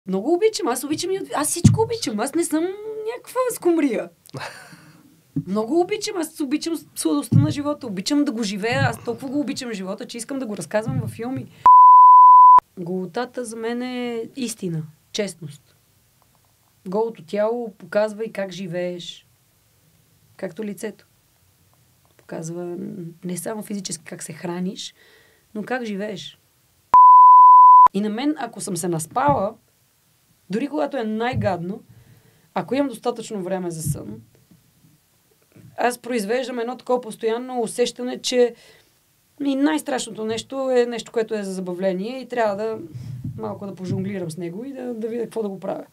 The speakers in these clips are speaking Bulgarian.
Много обичам, аз всичко обичам, аз не съм някаква скумрия. Много обичам, аз обичам сладостта на живота, обичам да го живея, аз толкова го обичам живота, че искам да го разказвам във филми. Голотата за мен е истина, честност. Голото тяло показва и как живееш, както лицето. Показва не само физически как се храниш, но как живееш. И на мен, ако съм се наспала, дори когато е най-гадно, ако имам достатъчно време за сън, аз произвеждам едно такова постоянно усещане, че и най-страшното нещо е нещо, което е за забавление и трябва да малко да пожонглирам с него и да видя какво да го правя.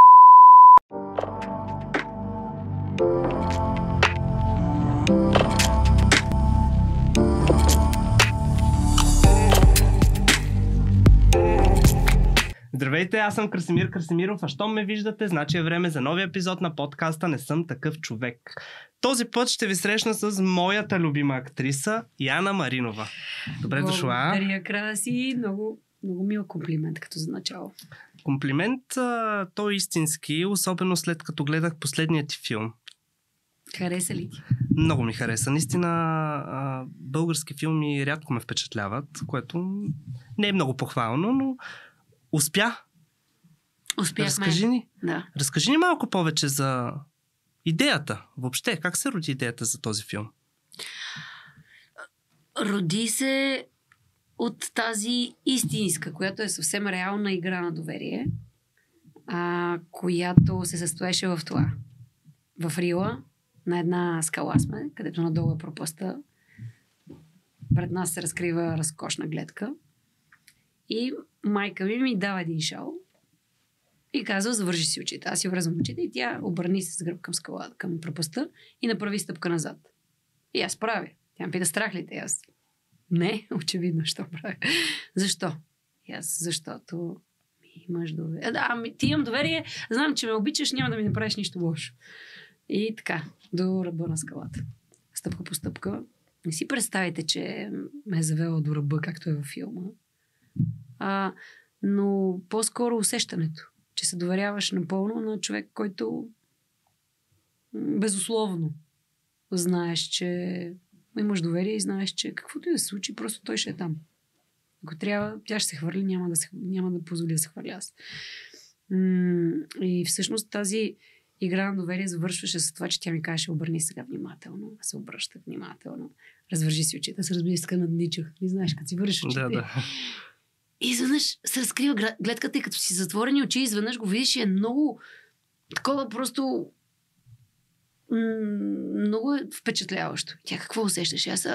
Здравейте, аз съм Красимир Красимиров, а щом ме виждате, значи е време за новия епизод на подкаста «Не съм такъв човек». Този път ще ви срещна с моята любима актриса Яна Маринова. Добре дошла. Благодаря, Краси. Много мил комплимент като за начало. Комплимент, той е истински, особено след като гледах последния ти филм. Хареса ли ти? Много ми хареса. Наистина български филми рядко ме впечатляват, което не е много похвално, но успяхме. Разкажи ни малко повече за идеята. Въобще, как се роди идеята за този филм? Роди се от тази истинска, която е съвсем реална игра на доверие, която се състоеше в това. В Рила, на една скала сме, където надолу е пропаста. Пред нас се разкрива разкошна гледка. И майка ми дава един шал и казва, завържи си очите. Аз си връзвам очите и тя обърни се с гръб към скала, към пропаста и направи стъпка назад. И аз правя. Тя ме пита, страх ли те? Аз не, очевидно, що правя. Защо? И аз, защото имаш доверие. Ти имам доверие, знам, че ме обичаш, няма да ми направиш нищо лошо. И така, до ръба на скалата. Стъпка по стъпка. Не си представите, че ме е завела до ръба, както е във филма. Но по-скоро усещането, че се доверяваш напълно на човек, който безусловно знаеш, че имаш доверие и знаеш, че каквото и да се случи, просто той ще е там. Ако трябва, тя ще се хвърли, няма да позволи да се хвърля аз. И всъщност тази игра на доверие завършваше с това, че тя ми казваше, обърни сега внимателно. Аз се обръщах внимателно. Развържи си очите. Аз разбира се, така надничах. Не знаеш, като си вършиш очите. Да. И изведнъж се разкрива гледката и като си затворени очи, изведнъж го видиш и е много такова просто много е впечатляващо. Тя какво усещаш? Аз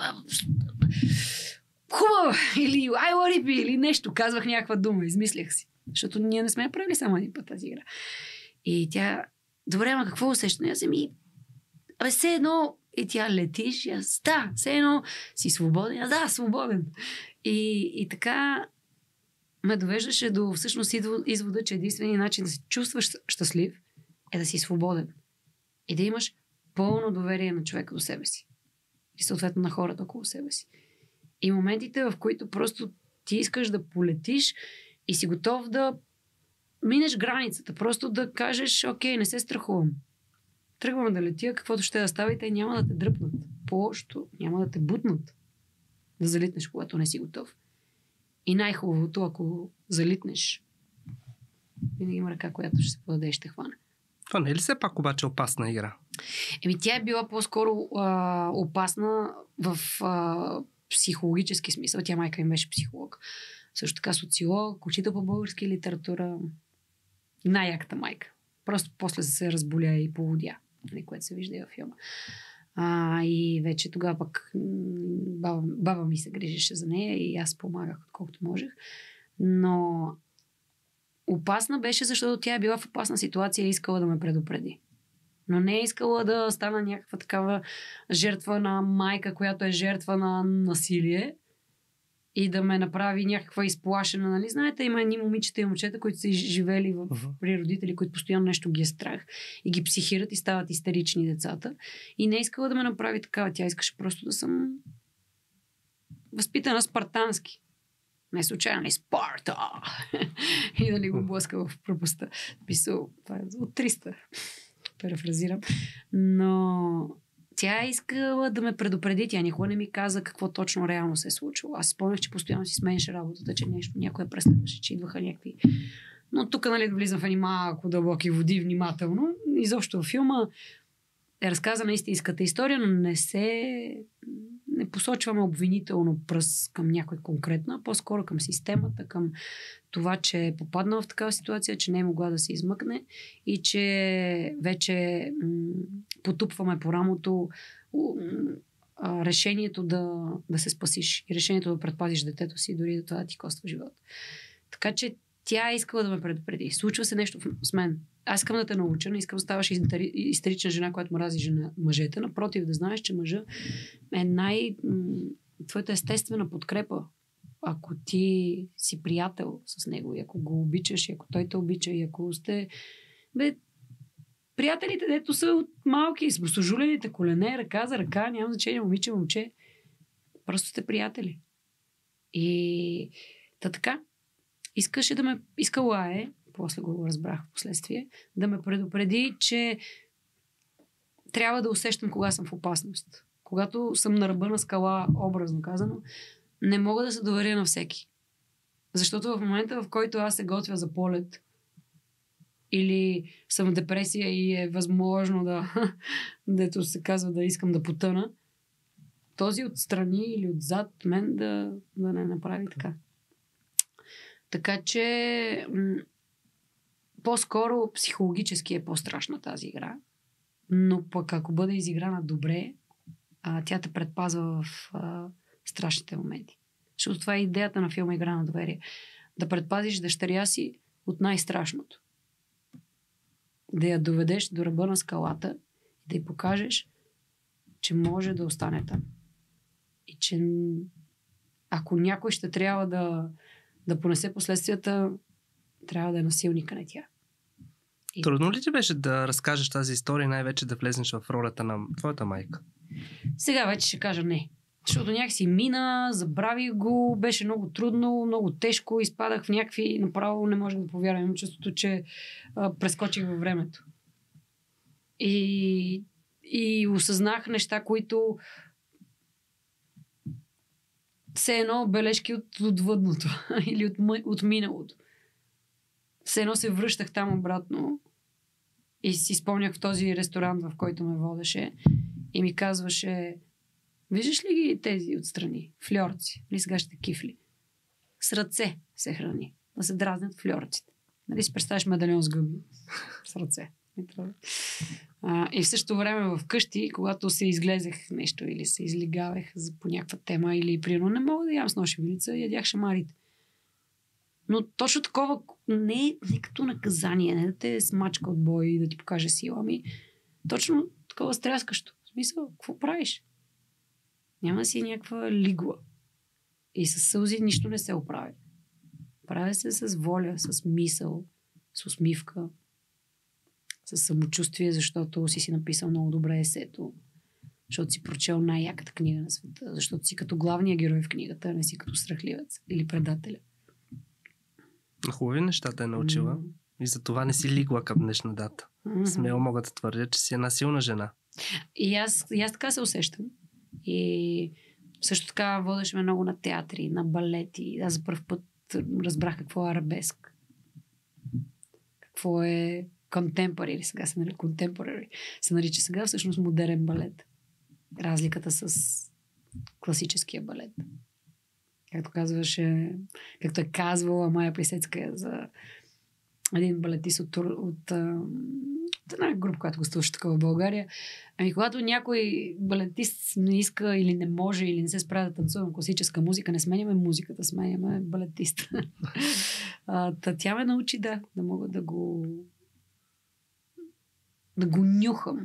хубаво или I want it, или нещо. Казвах някаква дума, измислях си. Защото ние не сме правили само един път тази игра. И тя, добре, ама какво усещаш? Аз все едно и тя летиш, и аз, да, все едно си свободен. Аз, да, свободен. И така ме довеждаше до всъщност извода, че единственият начин да се чувстваш щастлив е да си свободен. И да имаш пълно доверие на човека до себе си. И съответно на хората около себе си. И моментите, в които просто ти искаш да полетиш и си готов да минеш границата. Просто да кажеш, окей, не се страхувам. Тръгвам да летя, каквото ще да става и те няма да те дръпнат. По-лошото, няма да те бутнат. Да залитнеш, когато не си готов. И най-хубавото, ако залитнеш, винаги има ръка, която ще се подаде и ще хване. Това не е ли все пак обаче опасна игра? Тя е била по-скоро опасна в психологически смисъл. Тя майка им беше психолог. Също така социолог, учител по български литература. Най-яката майка. Просто после се разболя и поводя, което се вижда и във филма. И вече тогава пък баба ми се грижеше за нея и аз помагах отколкото можех. Но опасна беше, защото тя е била в опасна ситуация и искала да ме предупреди. Но не е искала да стана някаква такава жертва на майка, която е жертва на насилие и да ме направи някаква изплашена. Нали? Знаете, има едни момичета и момчета, които са живели при родители, които постоянно нещо ги е страх и ги психират и стават истерични децата. И не искала да ме направи такава. Тя искаше просто да съм възпитана спартански. Не случайно ли Спарта? И да го блъска в пропаста. Писал, това е от 300. Парафразирам. Но тя искала да ме предупреди. Тя никога не ми каза какво точно реално се е случило. Аз спомнях, че постоянно си сменяше работата, че нещо някой преследваше, че идваха някакви... Но тук, нали, влизам в едни малко дълбоки води внимателно. Изобщо в филма е разказана истинската история, но не посочваме обвинително пръст към някой конкретно, а по-скоро към системата, към това, че е попаднала в такава ситуация, че не е могла да се измъкне и че вече потупваме по рамото решението да се спасиш и решението да предпазиш детето си, дори да това да ти коства живот. Така че тя искала да ме предупреди. Случва се нещо с мен. Аз искам да те науча, не искам да ставаш истерична жена, която мрази мъжете. Напротив, да знаеш, че мъжа е твоята естествена подкрепа. Ако ти си приятел с него, и ако го обичаш, и ако той те обича, и ако сте... приятелите, дето са от малки, с босожулените колене, ръка за ръка, няма значение, момиче. Просто сте приятели. И така. Искала е, после го разбрах в последствие, да ме предупреди, че трябва да усещам кога съм в опасност. Когато съм на ръба на скала, образно казано, не мога да се доверя на всеки. Защото в момента, в който аз се готвя за полет или съм в депресия и е възможно дето се казва да искам да потъна, този отстрани или отзад мен да не направи така. Така че по-скоро психологически е по-страшна тази игра. Но пък ако бъде изиграна добре, тя те предпазва в страшните моменти. Защото това е идеята на филма Игра на доверие. Да предпазиш дъщеря си от най-страшното. Да я доведеш до ръба на скалата и да й покажеш, че може да остане там. И че ако някой ще трябва да понесе последствията, трябва да е насилника, не тя. Трудно ли ти беше да разкажеш тази история и най-вече да влезнеш в ролята на твоята майка? Сега вече ще кажа не. Защото някакси мина, забравих го, беше много трудно, много тежко, изпадах в някакви... Направо не можех да повярвам. Имам чувството, че прескочих във времето. И осъзнах неща, които все едно бележки от отвъдното или от миналото. Все едно се връщах там обратно и си спомнях в този ресторант, в който ме водеше и ми казваше: виждаш ли ги тези отстрани? Фльорци. Нали сега ще кифли? С ръце се храни. Да се дразнят фльорците. Нали си представяш медальон с гъби? С ръце. И в същото време вкъщи, когато се изглезех нещо или се излигавах по някаква тема или примерно не мога да ям с ношевилица, ядях шамарите. Но точно такова не като наказание, не да те смачка от бой и да ти покаже сила, ами точно такова стряскащо. В смисъл, какво правиш? Няма си някаква лигла. И с сълзи нищо не се оправя. Правя се с воля, с мисъл, с усмивка, с самочувствие, защото си написал много добре есето, защото си прочел най-яката книга на света, защото си като главния герой в книгата, а не си като страхливец или предателя. Хубави неща те е научила и за това не си лигла към днешна дата. Смело мога да твърдя, че си една силна жена. И аз така се усещам. И също така водеше ме много на театри, на балети. Аз за първ път разбрах какво е арабеск. Какво е contemporary, сега се нарича contemporary. Се нарича сега всъщност модерен балет. Разликата с класическия балет. Както е казвала Майя Плисецкая за един балетист от една група, която гостуваше така в България. Ами когато някой балетист не иска или не може или не се справя да танцува класическа музика, не сменяме музиката, сменяме балетист. Тя ме научи да мога да го нюхам.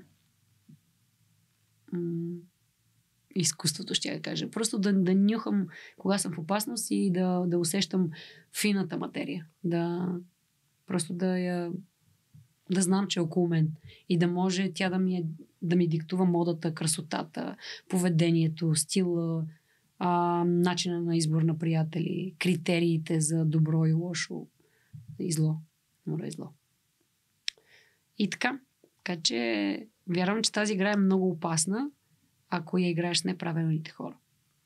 Изкуството, ще я кажа. Просто да нюхам кога съм в опасност и да усещам фината материя. Просто да знам, че е около мен. И да може тя да ми диктува модата, красотата, поведението, стила, начина на избор на приятели, критериите за добро и лошо и зло. Добро и зло. И така. Така че вярвам, че тази игра е много опасна, ако я играеш с неправилните хора.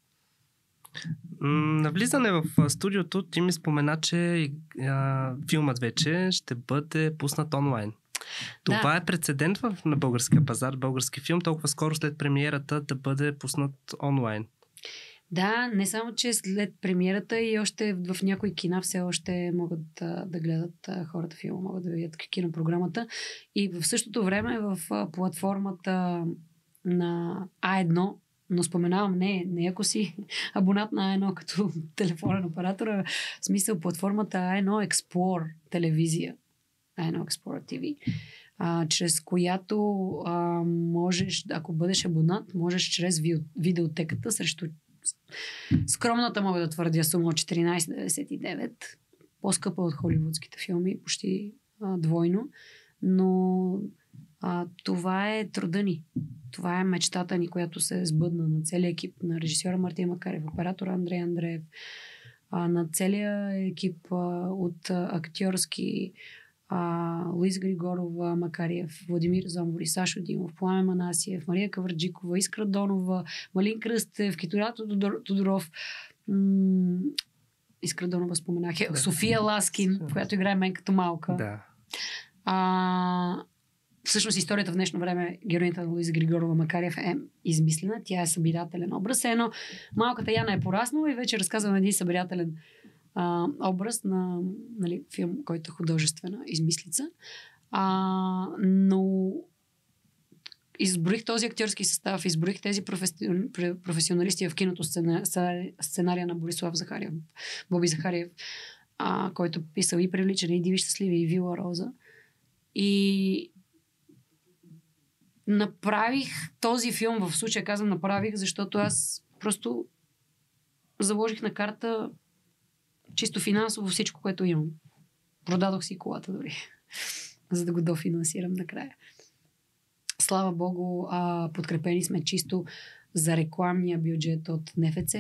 На влизане в студиото ти ми спомена, че филмът вече ще бъде пуснат онлайн. Това е прецедент на българския пазар, български филм, толкова скоро след премиерата да бъде пуснат онлайн. Да, не само, че след премиерата и още в някои кина все още могат да гледат хората филма, могат да видят кинопрограмата. И в същото време в платформата на А1, но споменавам не ако си абонат на А1 като телефонен оператор, в смисъл платформата А1 Explore телевизия, A1 Explorer TV, чрез която можеш, ако бъдеш абонат, можеш чрез видеотеката срещу скромната, мога да твърдя, сума от 14,99, по-скъпа от холивудските филми, почти двойно, но това е труда ни. Това е мечтата ни, която се сбъдна на целия екип, на режисьора Мартин Макарев, оператора Андрей Андреев, на целия екип от актьорски Луис Григорова, Макариев, Владимир Зомбори, Сашо Димов, Пламен Манасиев, Мария Кавърджикова, Искра Донова, Малин Кръстев, Китурато Тодоров, Искра Донова споменах, София Ласкин, която играе мен като малка. Да. Всъщност историята в днешно време, героинята на Луиза Григорова Макарев е измислена. Тя е събирателен образ. Едно малката Яна е пораснала и вече разказвам един събирателен образ на филм, който е художествена измислица. Но изброих този актьорски състав, изброих тези професионалисти в киното, сценария на Борислав Захариев, Боби Захариев, който писал и Привличане, и Диви щастливи, и Вила Роза. И направих този филм, в случая казвам направих, защото аз просто заложих на карта чисто финансово всичко, което имам. Продадох си колата дори, за да го дофинансирам накрая. Слава Богу, подкрепени сме чисто за рекламния бюджет от НФЦ,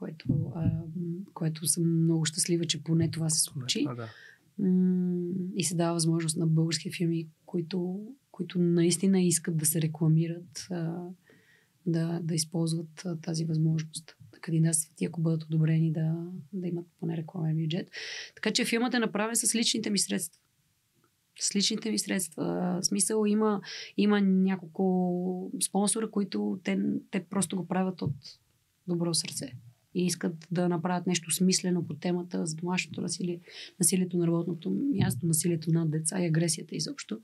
което съм много щастлива, че поне това се случи. И се дава възможност на български филми, които наистина искат да се рекламират, да използват тази възможност. Да кандидатстват и ако бъдат одобрени да имат поне рекламен бюджет. Така че филмът е направен с личните ми средства. С личните ми средства. В смисъл има няколко спонсора, които те просто го правят от добро сърце. И искат да направят нещо смислено по темата за домашното насилие, насилието на работното място, насилието над деца и агресията изобщо.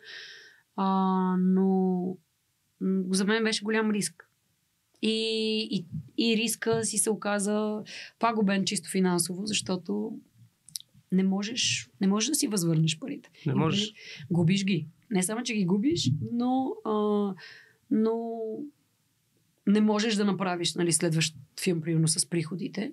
Но за мен беше голям риск. И риска си се оказа пагубен чисто финансово, защото не можеш да си възвърнеш парите. Не можеш. Губиш ги. Не само, че ги губиш, но не можеш да направиш следващ филм, примерно с приходите,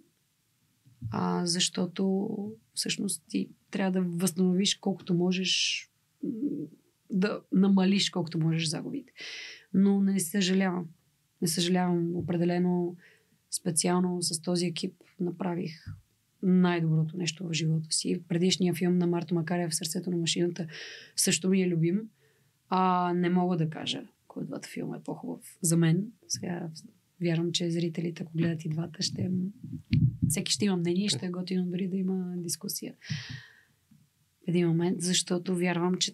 защото всъщност ти трябва да възстановиш колкото можеш, да намалиш колкото можеш загубите. Но не съжалявам. Не съжалявам. Определено специално с този екип направих най-доброто нещо в живота си. Предишния филм на Марто Макарев, Сърцето на машината, също ми е любим. Не мога да кажа кой от двата филма е по-хубав за мен. Сега вярвам, че зрителите, ако гледат и двата, всеки ще има мнение и ще е готино дори да има дискусия в един момент, защото вярвам, че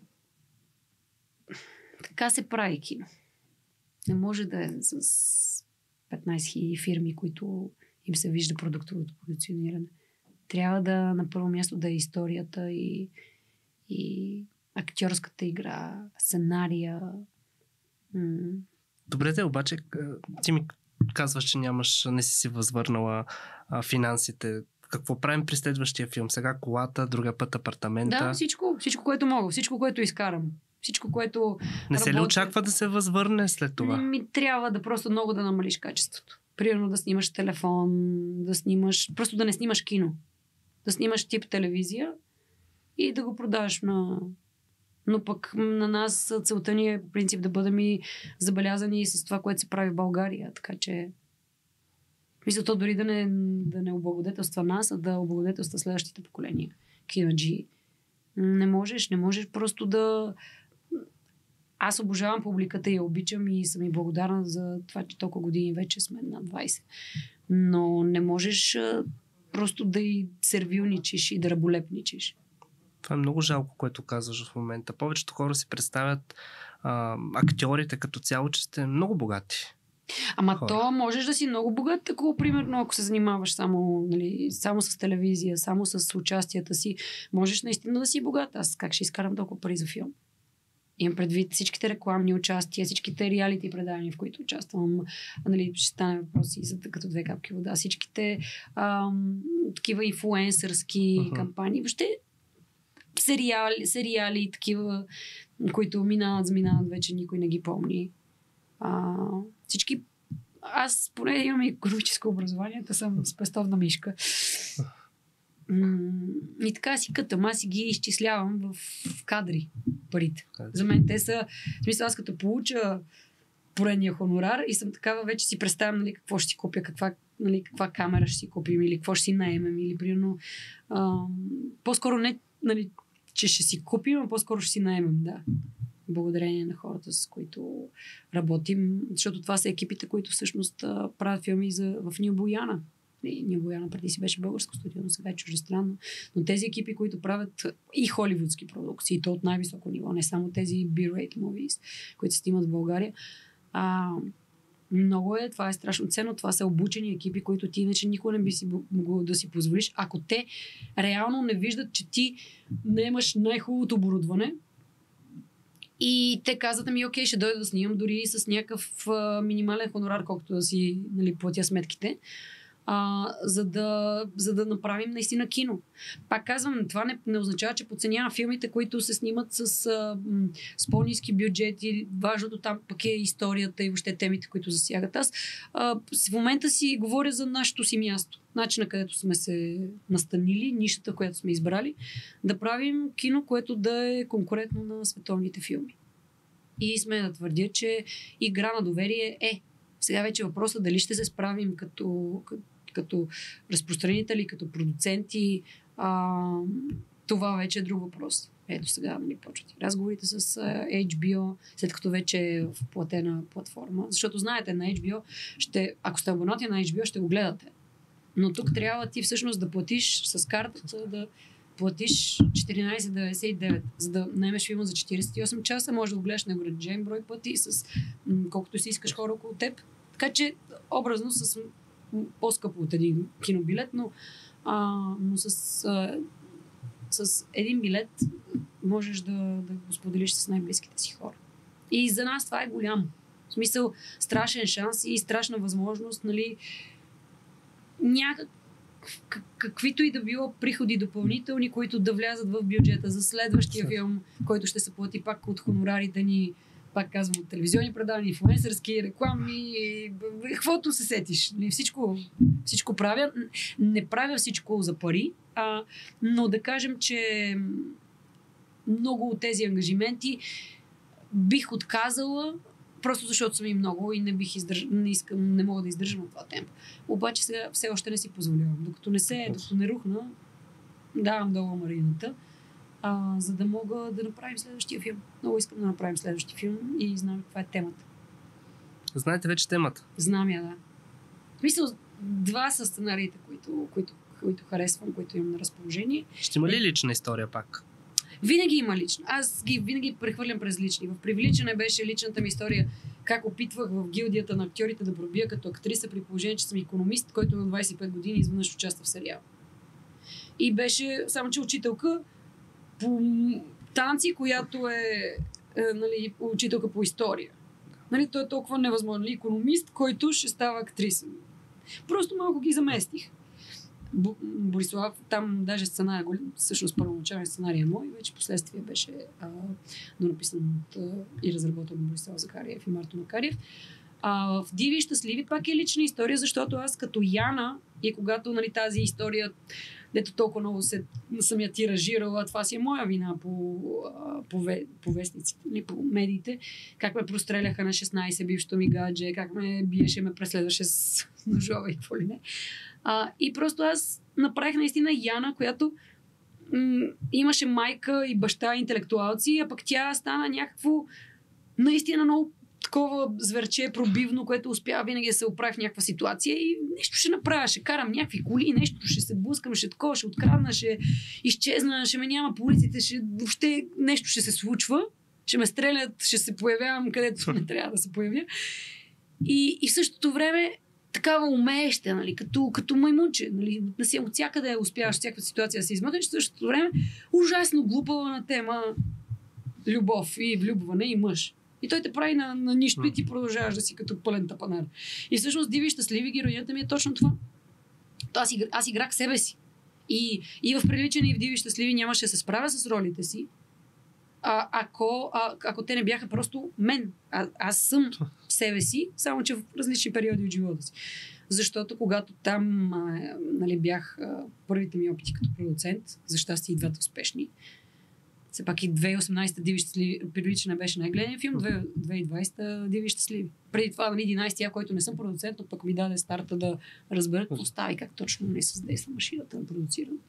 така се прави кино. Не може да е с 15 000 фирми, които им се вижда продуктовото позициониране. Трябва да на първо място да е историята и актьорската игра, сценария. Добре, обаче ти ми казваш, че не си възвърнала финансите. Какво правим при следващия филм? Сега колата, другия път апартамента? Да, всичко, което мога, всичко, което изкарам. Всичко, което не се ли очаква да се възвърне след това? Трябва да просто много да намалиш качеството. Примерно да снимаш телефон, просто да не снимаш кино. Да снимаш тип телевизия и да го продаваш Но пък на нас целта ни е по принцип да бъдем и забелязани с това, което се прави в България. Така че Мисля, то дори да не облагодетелства нас, а да облагодетелства следващите поколения. Кинаджи. Не можеш просто да... Аз обожавам публиката и я обичам и съм и благодарна за това, че толкова години вече сме над 20. Но не можеш просто да и сервилничиш и да раболепничиш. Това е много жалко, което казваш в момента. Повечето хора си представят актьорите като цяло, че сте много богати. Ама то можеш да си много богат, ако, примерно, ако се занимаваш само с телевизия, само с участията си, можеш наистина да си богат. Аз как ще изкарам толкова пари за филм? Имам предвид всичките рекламни участия, всичките реалити предавания, в които участвам. Ще стане въпроси за като 2 капки вода. Всичките такива инфлуенсърски кампании. Въобще сериали такива, които минават, вече никой не ги помни. Всички... Аз поне имам икономическо образование, да съм спестовна мишка. И така си кътам, аз си ги изчислявам в кадри парите. За мен те са... В смисъл, аз като получа поредния хонорар и съм такава, вече си представям какво ще си купя, каква камера ще си купим или какво ще си наемем или примерно... по-скоро не, че ще си купим, а по-скоро ще си наемем, да. Благодарение на хората, с които работим, защото това са екипите, които всъщност правят филми в Ню Бояна. Ню Бояна преди си беше българско студио, но сега е чуждестранно. Но тези екипи, които правят и холивудски продукции, то от най-високо ниво, не само тези B-rate movies, които се снимат в България, много е, това е страшно ценно, това са обучени екипи, които ти иначе никога не би си могъл да си позволиш, ако те реално не виждат, че ти не имаш най-хубавото оборудване. И те казват ми, окей, ще дойда да снимам дори с някакъв минимален хонорар, колкото да си платя сметките, за да направим наистина кино. Пак казвам, това не означава, че подценявам филмите, които се снимат с по-ниски бюджети. Важното там пък е историята и въобще темите, които засягат. Аз в момента си говоря за нашето си място. Начина, където сме се настанили, нишата, която сме избрали, да правим кино, което да е конкурентно на световните филми. И сме да твърдя, че игра на доверие е. Сега вече въпросът дали ще се справим като разпространители, като продуценти, това вече е друг въпрос. Ето сега почват разговорите с HBO, след като вече е в платена платформа. Защото знаете, на HBO, ако сте абонати на HBO, ще го гледате. Но тук трябва ти всъщност да платиш с картата, да платиш 14,99, за да наемеш филма за 48 часа, може да го гледаш неограничен брой пъти с колкото си искаш хора около теб. Така че образно с по-скъпо от един кинобилет, но с един билет можеш да го споделиш с най-близките си хора. И за нас това е голям. В смисъл, страшен шанс и страшна възможност, каквито и да било приходи допълнителни, които да влязат в бюджета за следващия филм, който ще се плати пак от хонорарите ни, пак казвам, от телевизионни предавания, инфлуенсърски, рекламни, каквото се сетиш. Всичко правя. Не правя всичко за пари, но да кажем, че много от тези ангажименти бих отказала, просто защото съм и много и не мога да издържам от това темпо. Обаче сега все още не си позволявам. Докато не рухна, давам долу марината, за да мога да направим следващия филм. Много искам да направим следващия филм и знам каква е темата. Знаете вече темата? Знам я, да. В смисъл, 2 са сценариите, които харесвам, които имам на разположение. Ще има ли лична история пак? Винаги има лично. Аз ги винаги прехвърлям през лични. В Привличане беше личната ми история, как опитвах в гилдията на актьорите да пробия като актриса, при положение, че съм икономист, който на 25 години изведнъж участва в сериал. И беше само, че учителка по танци, която е учителка по история. Той е толкова невъзможно. Икономист, който ще става актриса. Просто малко ги заместих. Борислав, там даже сценария, всъщност първоначален сценарий е мой, вече последствие беше написан и разработен от Борислав Захариев и Марто Макариев. В Диви и щастливи пак е лична история, защото аз като Яна и когато нали, тази история, дето толкова много съм я тиражирала, това си е моя вина по вестниците, по медиите, как ме простреляха на 16 бившото ми гадже, как ме биеше, ме преследваше с ножове и какво ли не. И просто аз направих наистина Яна, която имаше майка и баща интелектуалци, а пък тя стана някакво наистина много такова зверче пробивно, което успява винаги да се оправи в някаква ситуация и нещо ще направя, ще карам някакви коли, нещо ще се блъскам, ще такова, ще открадна, ще изчезна, ще ме няма по улиците, въобще нещо ще се случва, ще ме стрелят, ще се появявам където не трябва да се появя. И в същото време такава умееща, нали, като маймунче, нали, от всякъде успяваш всяка ситуация да се измъкнеш, в същото време ужасно глупава на тема любов и влюбване и мъж. И той те прави на нищо и ти продължаваш да си като пълен тапанар. И всъщност Диви и щастливи героинята ми е точно това. Аз играх себе си. И в Приличане и в Диви и щастливи нямаше да се справя с ролите си, ако те не бяха просто мен. Аз съм себе си, само че в различни периоди от живота си. Защото когато там нали, бях първите ми опити като продуцент, за щастие и двата успешни, все пак и 2018 Диви щастливи, Приличане беше най-гледният филм, 2020 Диви щастливи. Преди това, нали, 11-я, който не съм продуцент, но пък ми даде старта да разбера какво става и как точно не създейства машината на продуцирането.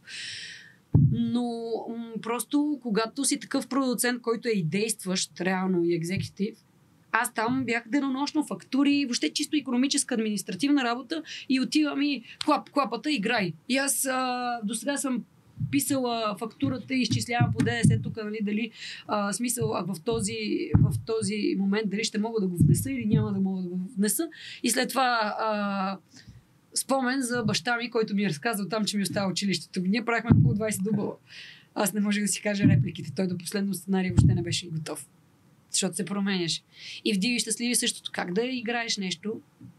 Но просто когато си такъв продуцент, който е и действащ реално и екзекутив, аз там бях денонощно фактури, въобще чисто икономическа, административна работа и отивам и клапата играй. И аз досега съм писала фактурата и изчислявам по ДДС тук, нали, дали смисъл в този момент дали ще мога да го внеса или няма да мога да го внеса. И след това спомен за баща ми, който ми е разказал там, че ми остава училището. Ние правихме по 20 дубла. Аз не можех да си кажа репликите. Той до последно сценарий въобще не беше готов. Защото се променяше. И в Диви и щастливи същото. Как да играеш нещо,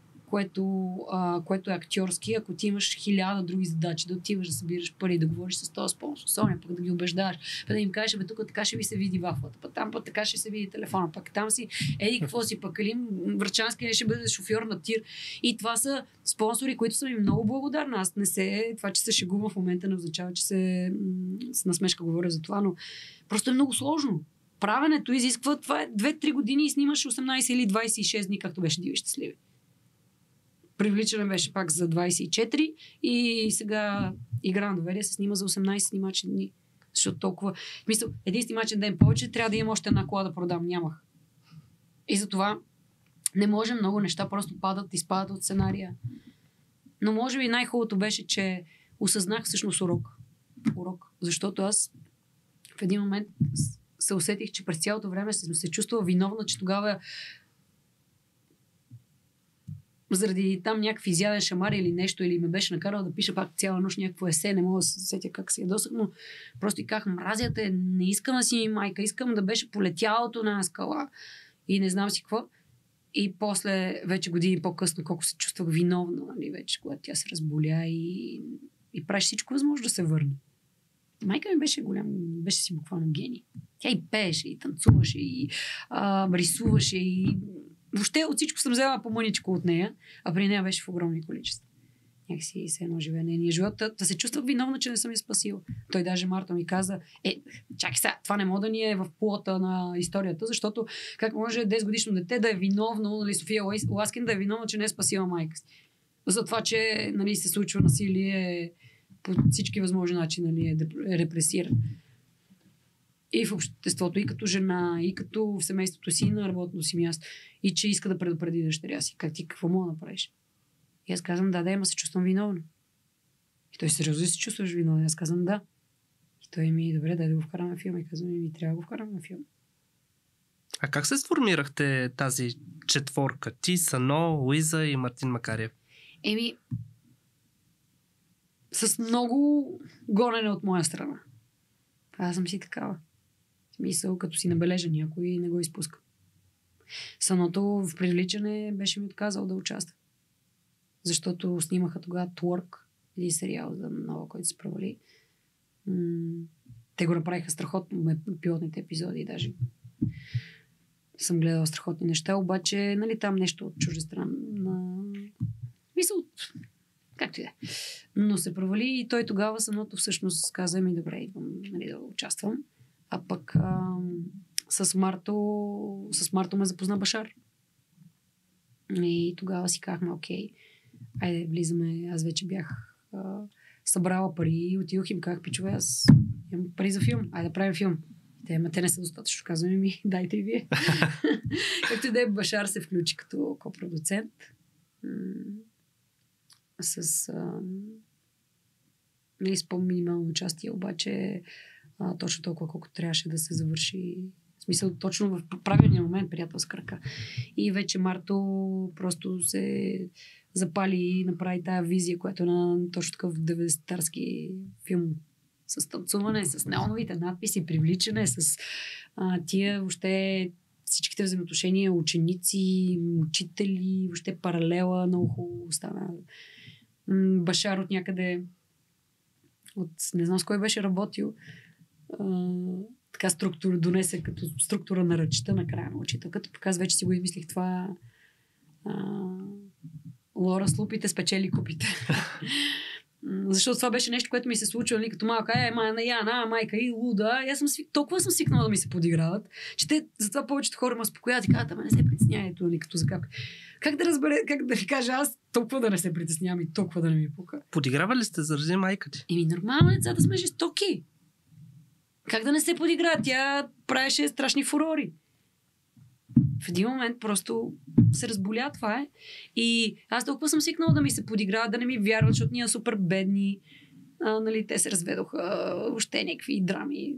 което е актьорски, ако ти имаш 1000 други задачи, да отиваш да събираш пари, да говориш с този спонсор, Соня, пък да ги убеждаваш, пък да им кажеш, тук така ще ви се види вафлата, пък там пък така ще се види телефона, пък там си, какво си, пък Алим Врачански ще бъде шофьор на тир. И това са спонсори, които съм им много благодарна. Аз това, че се шегувам в момента, не означава, че с насмешка говоря за това, но просто е много сложно. Правенето изисква, това е 2-3 години и снимаш 18 или 26 дни, както беше Диви и щастливи. Привличане беше пак за 24 и сега Игра на доверие се снима за 18 снимачни дни. Защото толкова... Мисля, един снимачен ден повече, трябва да имам още една кола да продам. Нямах. И затова не може, много неща просто падат и спадат от сценария. Но може би най-хубавото беше, че осъзнах всъщност урок. Защото аз в един момент се усетих, че през цялото време се чувствала виновна, че тогава заради там някакъв изяден шамар или нещо, или ме беше накарал да пиша пак цяла нощ някакво есе, не мога да се сетя как се ядосах, но просто и казах, мразя те, не искам да си майка, искам да беше полетялото на скала и не знам си какво. И после, вече години по-късно, колко се чувствах виновна, нали, вече, когато тя се разболя и правиш всичко възможно да се върне. Майка ми беше голям, беше си буквално гений. Тя и пееше, и танцуваше, и рисуваше, и въобще от всичко съм взела по-мъничко от нея, а при нея беше в огромни количества. Някакси се едно живее нейния живот. Да се чувствах виновна, че не съм я спасила. Той даже Марта ми каза, чакай сега, това не може да ни е в плота на историята, защото как може 10 годишно дете да е виновно, нали, София Ласкин да е виновна, че не е спасила майка си. За това, че нали, се случва насилие по всички възможни начини, нали, е репресиран. И в обществото, и като жена, и като в семейството си, и на работното си място. И че иска да предупреди дъщеря си. Как ти, какво мога да направиш? И аз казвам, да, ама се чувствам виновна. И той сериозно се чувстваш виновна. Аз казвам, да. И той ми, добре, дай да го вкарам на филм. И казвам, ми трябва да го вкарам на филм. А как се сформирахте тази четворка? Ти, Сано, Луиза и Мартин Макарев? С много гонене от моя страна. Аз съм си такава. Смисъл, като си набележа някой и не го изпуска. Саното в Привличане беше ми отказал да участва. Защото снимаха тогава Twerk, един сериал за нова, който се провали. Те го направиха страхотно, пилотните епизоди даже. съм гледала страхотни неща, обаче, нали, там нещо от чуждестранна мисъл, както и да е. Но се провали и той тогава самото всъщност каза ми, добре, идвам, нали, да участвам. А пък с Марто ме запозна Башар. И тогава си казахме, окей, айде, влизаме. Аз вече бях събрала пари и отидох им казах, пичове, аз имам пари за филм, айде да правим филм. Те не са достатъчно. Казваме ми, дайте и вие. Както и да е, Башар се включи като копродуцент. С по-минимално участие, обаче точно толкова, колко трябваше да се завърши. В смисъл, точно в правилния момент, приятелска ръка. И вече Марто просто се запали и направи тая визия, която е на точно такъв 90-тарски филм. С танцуване, с неоновите надписи, привличане, с тия въобще всичките взаимоотношения, ученици, учители, въобще паралела, много хубаво стана. Башар от някъде, не знам с кой беше работил, така структура донесе като структура на ръчета на края на учителката. Показва, вече си го измислих това. Лора с лупите спечели купите. Защото това беше нещо, което ми се случва, нали, като малка, Яна, майка и луда. И аз толкова съм свикнала да ми се подиграват, че те, затова повечето хора ме успокояват и казват, ама не се притеснявайте, нали, като закапка. Как да ви кажа аз толкова да не се притеснявам и толкова да не ми пука? Подиграва ли сте заради майка ти? Нормално децата сме жестоки. Как да не се подигра? Тя правеше страшни фурори. В един момент просто се разболя, това е. И аз толкова съм свикнала да ми се подиграват, да не ми вярват, защото ние супер бедни. Нали, те се разведоха, въобще някакви драми.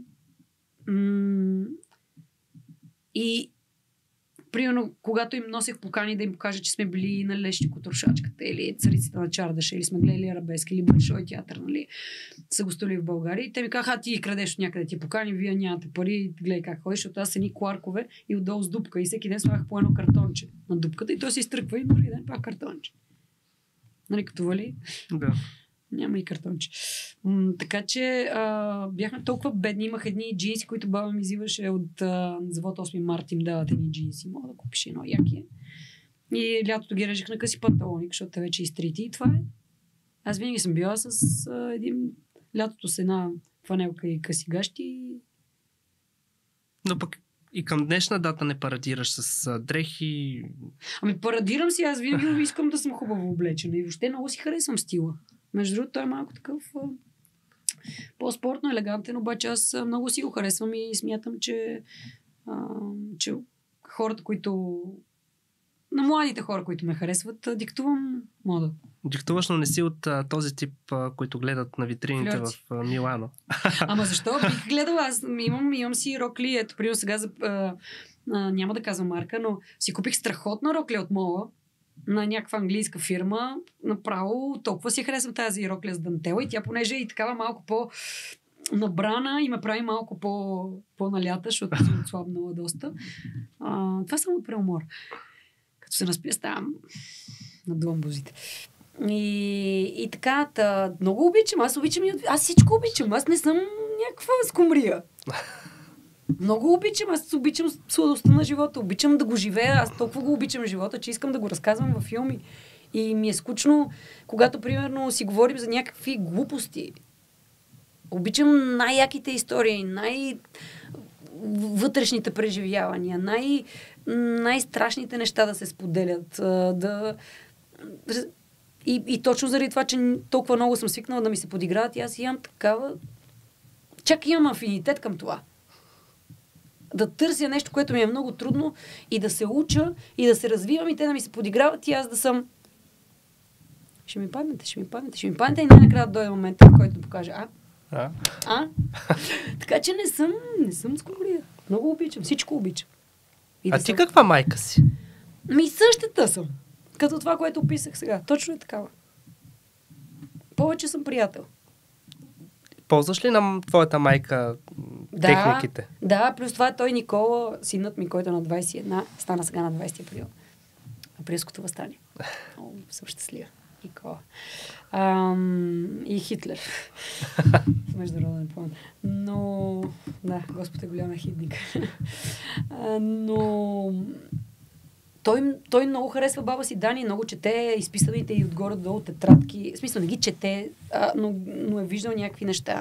И примерно, когато им носех покани да им покажа, че сме били на Лещи Котрошачката или Царицата на Чардаша, или сме гледали Арабески, или Большой театър, нали, са гостували в България. И те ми казаха, ти крадеш от някъде ти покани, вие нямате пари, гледай как ходиш, защото аз са ни кларкове и отдолу с дупка. И всеки ден слагах по едно картонче на дупката и той се изтръква и нали ден пак картонче. Нали, като вали? Да. Няма и картонче. Така че бяхме толкова бедни. Имах едни джинси, които баба ми взимаше от завод 8 марта, им дават едни джинси. Мога да купиш едно яки. И лятото ги режех на къси панталони, защото те вече изтрити. И това е. Аз винаги съм била с лятото с една фанелка и къси гащи. Но пък и към днешна дата не парадираш с дрехи. Парадирам си, аз винаги искам да съм хубаво облечена и въобще много си харесвам стила. Между другото, той е малко такъв по-спортно, елегантен, обаче аз много си го харесвам и смятам, че хората, които на младите хора, които ме харесват, диктувам мода. Диктуваш, но не си от този тип, които гледат на витрините Флирти. в Милано. Ама защо? Бих гледала. Аз имам си рокли. Ето, примерно сега няма да казвам марка, но си купих страхотна рокля от мола на някаква английска фирма. Направо толкова си харесвам тази рокля с дантела и тя понеже е и такава малко по-набрана и ме прави малко по-налята, защото съм отслабнала доста. Това само преумор. Като се наспия, ставам надувам бузите. И така, много обичам. Аз всичко обичам. Аз не съм някаква скумрия. Много обичам. Аз обичам сладостта на живота. Обичам да го живея. Аз толкова го обичам живота, че искам да го разказвам във филми. И ми е скучно, когато, примерно, си говорим за някакви глупости. Обичам най-яките истории, вътрешните преживявания, най-страшните неща да се споделят. И точно заради това, че толкова много съм свикнала да ми се подиграват и аз имам такава... Чак имам афинитет към това. Да търся нещо, което ми е много трудно и да се уча и да се развивам и те да ми се подиграват и аз да съм... Ще ми паднете и най-накрая да дойде момента, в който да покаже Така че не съм скумрия. Много обичам, всичко обичам. Ти каква майка си? Същата съм. Като това, което описах сега. Точно е такава. Повече съм приятел. Ползваш ли на твоята майка техниките? Да, плюс това той Никола, синът ми, който е на 21, стана сега на 20 април. Априлското въстание. Много съм щастлива. Никола. И Хитлер. Международен план. Но, да, Господ е голям ехидник. Но той много харесва баба си Дани, много чете изписаните и отгоре-долу тетрадки. В смисъл, не ги чете, но е виждал някакви неща.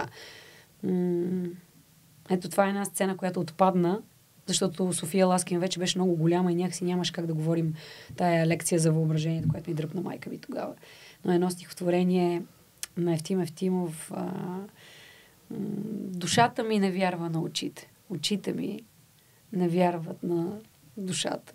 Ето това е една сцена, която отпадна, защото София Ласкин вече беше много голяма и някакси нямаш как да говорим тая лекция за въображението, която ми дръпна майка ми тогава. Но едно стихотворение на Евтим Евтимов: душата ми не вярва на очите. Очите ми не вярват на душата.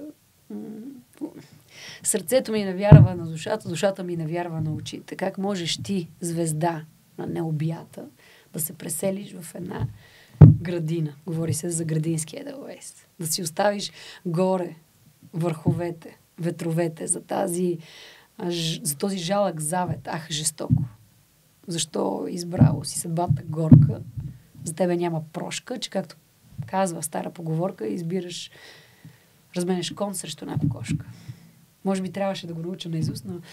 Сърцето ми не вярва на душата, душата ми не вярва на очите. Как можеш ти, звезда на необията, да се преселиш в една градина? Говори се за градински Еделвейс. Да си оставиш горе върховете, ветровете, за този жалък завет. Ах, жестоко. Защо избрало си съдбата горка? За тебе няма прошка, че както казва стара поговорка, избираш, разменеш кон срещу една кокошка. Може би трябваше да го науча наизуст, но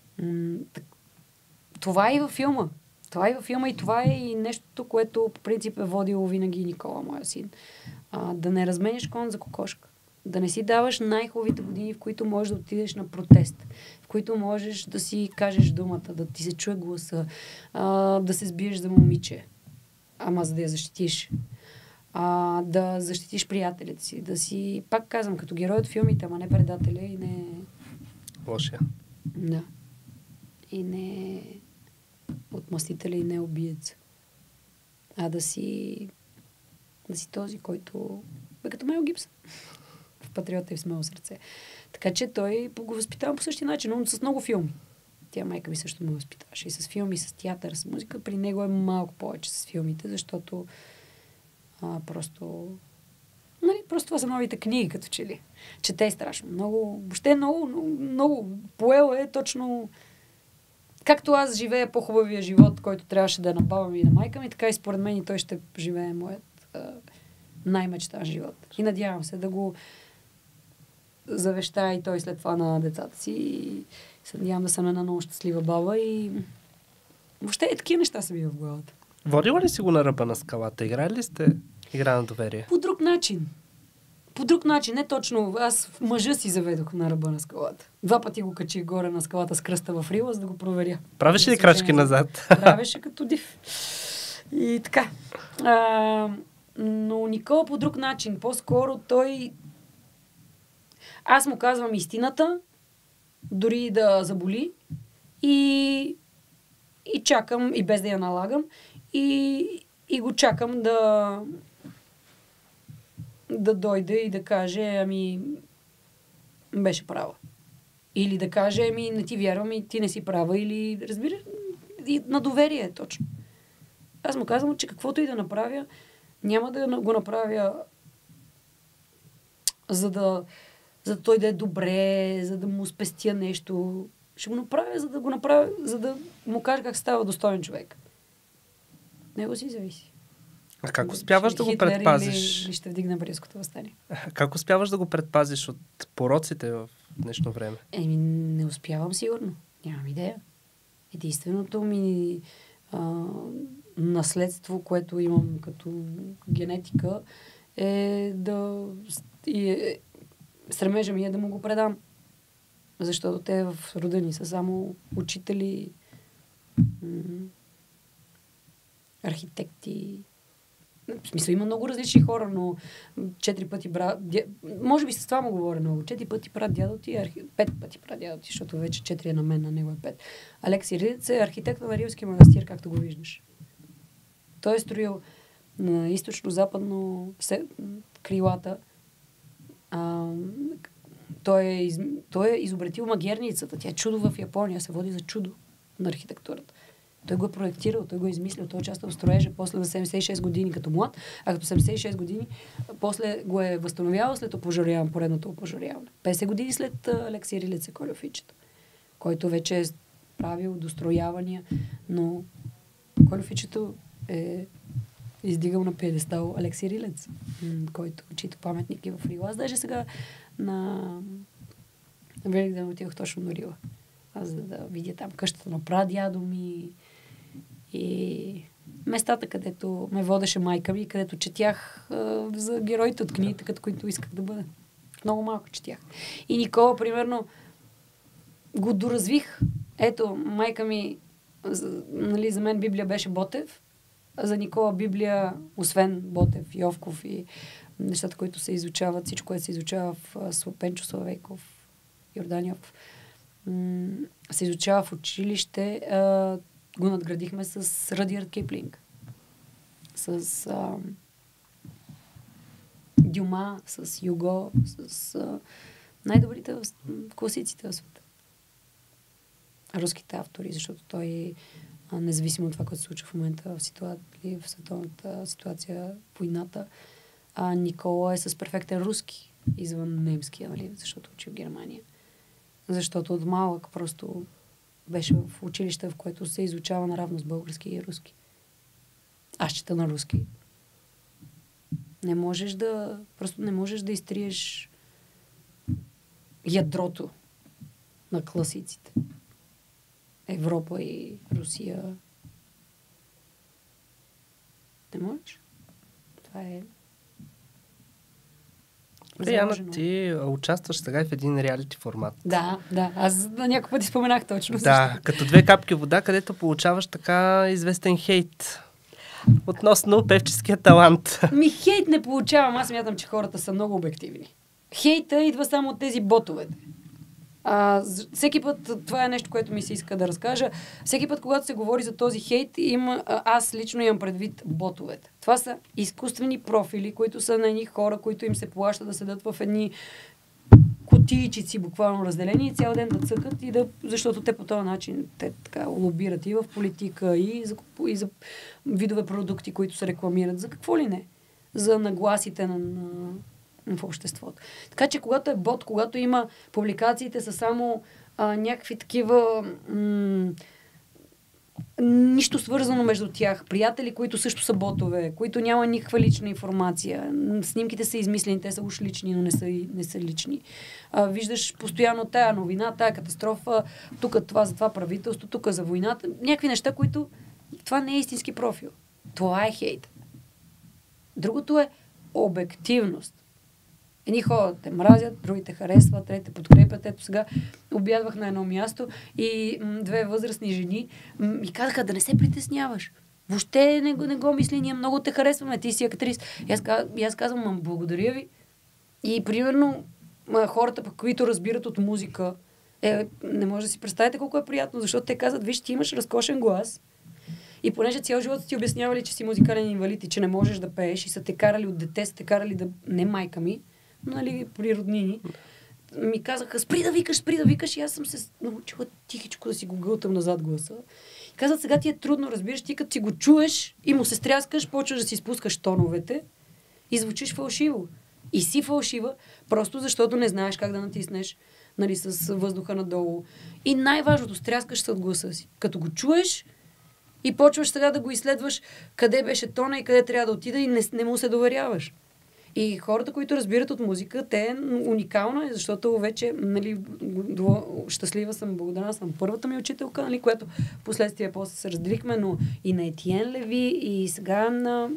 това е и във филма. Това е и във филма и това е и нещото, което по принцип е водило винаги Никола, моя син. Да не размениш кон за кокошка. Да не си даваш най-хубавите години, в които можеш да отидеш на протест, в които можеш да си кажеш думата, да ти се чуе гласа, да се сбиеш за момиче, ама за да я защитиш. Да защитиш приятелите си, да си, пак казвам, като герой от филмите, ама не предателя и не... Лошия. Да. И не отмъстителя и не убиец. Да си този, който... като Мел Гибсън. В Патриота и в Смело сърце. Така че той го възпитава по същия начин, но с много филми. Тя майка ми също ме възпитаваше. И с филми, с театър, с музика. При него е малко повече с филмите, защото просто това са новите книги, като че ли. Чете е страшно. Много, въобще много поел е точно както аз живея по-хубавия живот, който трябваше да е на баба ми и на майка ми, така и според мен и той ще живее моят най-мечтан живот. И надявам се да го завещая и той след това на децата си. И се надявам да съм една много щастлива баба и въобще такива неща са ми в главата. Водила ли си го на ръба на скалата? Играли ли сте игра на доверие? По друг начин. Не точно. Аз в мъжа си заведох на ръба на скалата. 2 пъти го качих горе на скалата с кръста в Рила, за да го проверя. Правеше ли крачки назад? Правеше като див. И така. Но Никола по друг начин. По-скоро той... Аз му казвам истината, дори да заболи, и чакам, и без да я налагам, и го чакам да дойде и да каже, беше права. Или да каже, не ти вярвам и ти не си права, или, разбира, и на доверие точно. Аз му казвам, че каквото и да направя, няма да го направя за да той да е добре, за да му спестя нещо. Ще го направя, за да му кажа как става достоен човек. Него си зависи. А как успяваш да го предпазиш? Или ще вдигна Брестското въстание. Как успяваш да го предпазиш от пороците в днешно време? Не успявам сигурно. Нямам идея. Единственото ми наследство, което имам като генетика, е стремежа ми е да му го предам. Защото те в рода ни са само учители, архитекти. В смисъл, има много различни хора, но 4 пъти брат... Може би с това му говоря много. 4 пъти прат дядо ти, 5 пъти прат дядо ти, защото вече 4 е на мен, на него е 5. Алекси Рилец е архитект на Рилския манастир, както го виждаш. Той е строил на източно-западно крилата. Той е изобретил магерницата. Тя е чудо в Япония. Се води за чудо на архитектурата. Той го е проектирал, той го е измислил, той участвал в строежа после на 76 години като млад, а като 76 години после го е възстановявал след поредното опожаряване. 50 години след Алекси Рилец е Кольофичето, който вече е правил достроявания, но Кольофичето е издигал на пиедестал Алекси Рилец, чийто паметник е в Рила. Аз даже сега на Великден отивах точно на Рила. за да видя там къщата на прадядо ми и местата, където ме водеше майка ми, където четях за героите от книгите, като които исках да бъда. Много малко четях. И Никола, примерно, го доразвих. Ето, майка ми, нали, за мен Библия беше Ботев, а за Никола Библия, освен Ботев, Йовков и нещата, които се изучават, всичко, което се изучава в Пенчо Славейков, Йорданов, се изучава в училище, го надградихме с Радиард Киплинг, с Дюма, с Юго, с най-добрите класиците в света. Руските автори, защото той, независимо от това, което се случва в момента в световната ситуация, войната, Никола е с перфектен руски, извън немския, нали, защото учи в Германия. Защото от малък просто беше в училище, в което се изучава наравно с български и руски. Аз чета на руски. Просто не можеш да изтриеш ядрото на класиците. Европа и Русия. Не можеш. Това е... Яна, ти участваш сега в един реалити формат. Да. Аз на няколко пъти споменах точно. Да, като 2 капки вода, където получаваш така известен хейт относно певческия талант. Хейт не получавам. Аз смятам, че хората са много обективни. Хейта идва само от тези ботовете. Всеки път, това е нещо, което ми се иска да разкажа, всеки път, когато се говори за този хейт, аз лично имам предвид ботовете. Това са изкуствени профили, които са на едни хора, които им се плаща да седат в едни кутийчици, буквално разделени и цял ден да цъкат, защото те по този начин те така лобират и в политика, и за видове продукти, които се рекламират. За какво ли не? За нагласите в обществото. Така че когато е бот, когато има публикациите са само някакви такива нищо свързано между тях. Приятели, които също са ботове, които няма никаква лична информация. Снимките са измислени, те са уж лични, но не са лични. Виждаш постоянно тая новина, тая катастрофа, тук това за това правителство, тук за войната. Някакви неща, които това не е истински профил. Това е хейт. Другото е обективност. Едни хора те мразят, другите харесват, трети подкрепят. Ето сега обядвах на едно място и 2 възрастни жени ми казаха да не се притесняваш. Въобще не го мисли, ние много те харесваме, ти си актриса. И аз казвам, благодаря ви. И примерно хората, които разбират от музика, не може да си представите колко е приятно, защото те казват, виж, ти имаш разкошен глас. И понеже цял живот ти обяснявали, че си музикален инвалид и че не можеш да пееш и са те карали от дете, са те карали да... Не майка ми, нали, при роднини, ми казаха, спри да викаш и аз съм се научила тихичко да си го гълтам назад гласа. И казват, сега ти е трудно, разбираш, ти като си го чуеш и му се стряскаш, почваш да си спускаш тоновете и звучиш фалшиво. И си фалшива, просто защото не знаеш как да натиснеш, нали, с въздуха надолу. И най-важното, стряскаш се от гласа си. Като го чуеш и почваш сега да го изследваш къде беше тона и къде трябва да отида и не му се доверяваш. И хората, които разбират от музика, те уникално е, защото вече, нали, щастлива съм, благодарна съм първата ми учителка, нали, която последствие после се разделихме, но и на Етиен Леви, и сега на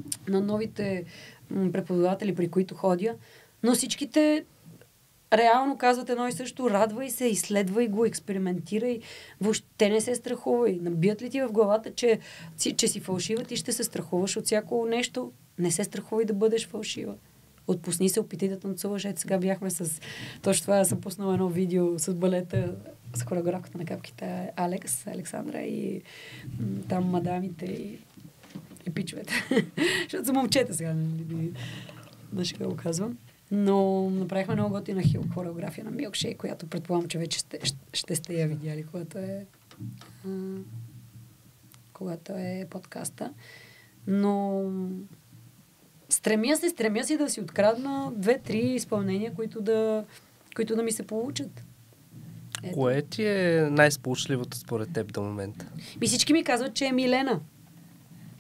новите преподаватели, при които ходя. Но всичките реално казват едно и също, радвай се, изследвай го, експериментирай, въобще не се страхувай. Набият ли ти в главата, че си фалшива, ти ще се страхуваш от всяко нещо. Не се страхувай да бъдеш фалшива. Отпусни се, опитай да танцуваш. Ето сега бяхме с... Точно това съм пуснала едно видео с балета, с хореографката на капките Александра и там мадамите и пичовете. Защото са момчета сега. Да ще го казвам. Но направихме много готина хореография на Milkshake, която предполагам, че вече ще сте я видяли, когато е подкаста. Но стремя се да си открадна 2-3 изпълнения, които да ми се получат. Ето. Кое ти е най-сполучливото според теб до момента? Всички ми казват, че е Милена.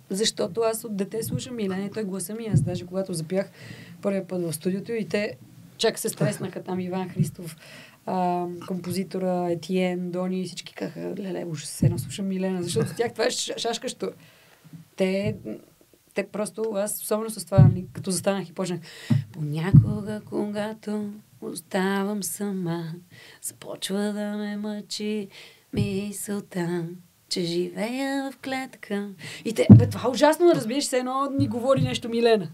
Защото аз от дете слушам Милена и той гласа ми. Аз даже когато запях първия път в студиото и те чак се стреснаха там Иван Христов, композитора, Етиен, Дони, всички казаха, леле, уж се наслушам Милена, защото за тях това е шашкащо. Те просто, аз особено с това, като застанах и почнах, понякога, когато оставам сама, започва да ме мъчи мисълта, че живея в клетка. И това ужасно, разбираш, се едно ни говори нещо Милена.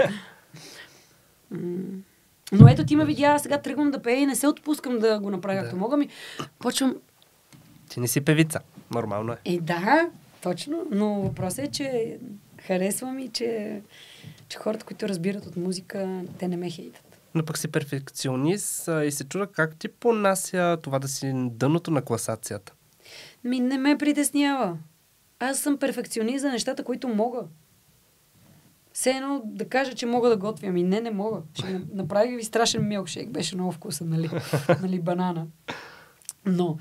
Но ето ти ме видя, сега тръгвам да пея и не се отпускам да го направя както мога ми. Почвам... Ти не си певица, нормално е. Да, точно, но въпросът е, че харесвам и че хората, които разбират от музика, те не ме хейтат. Но пък си перфекционист и се чуда как ти понася това да си дъното на класацията. Не ме притеснява. Аз съм перфекционист за нещата, които мога. Все едно да кажа, че мога да готвя. Не мога. Ще направих ви страшен милкшейк. Беше много вкусен, нали, банана. Но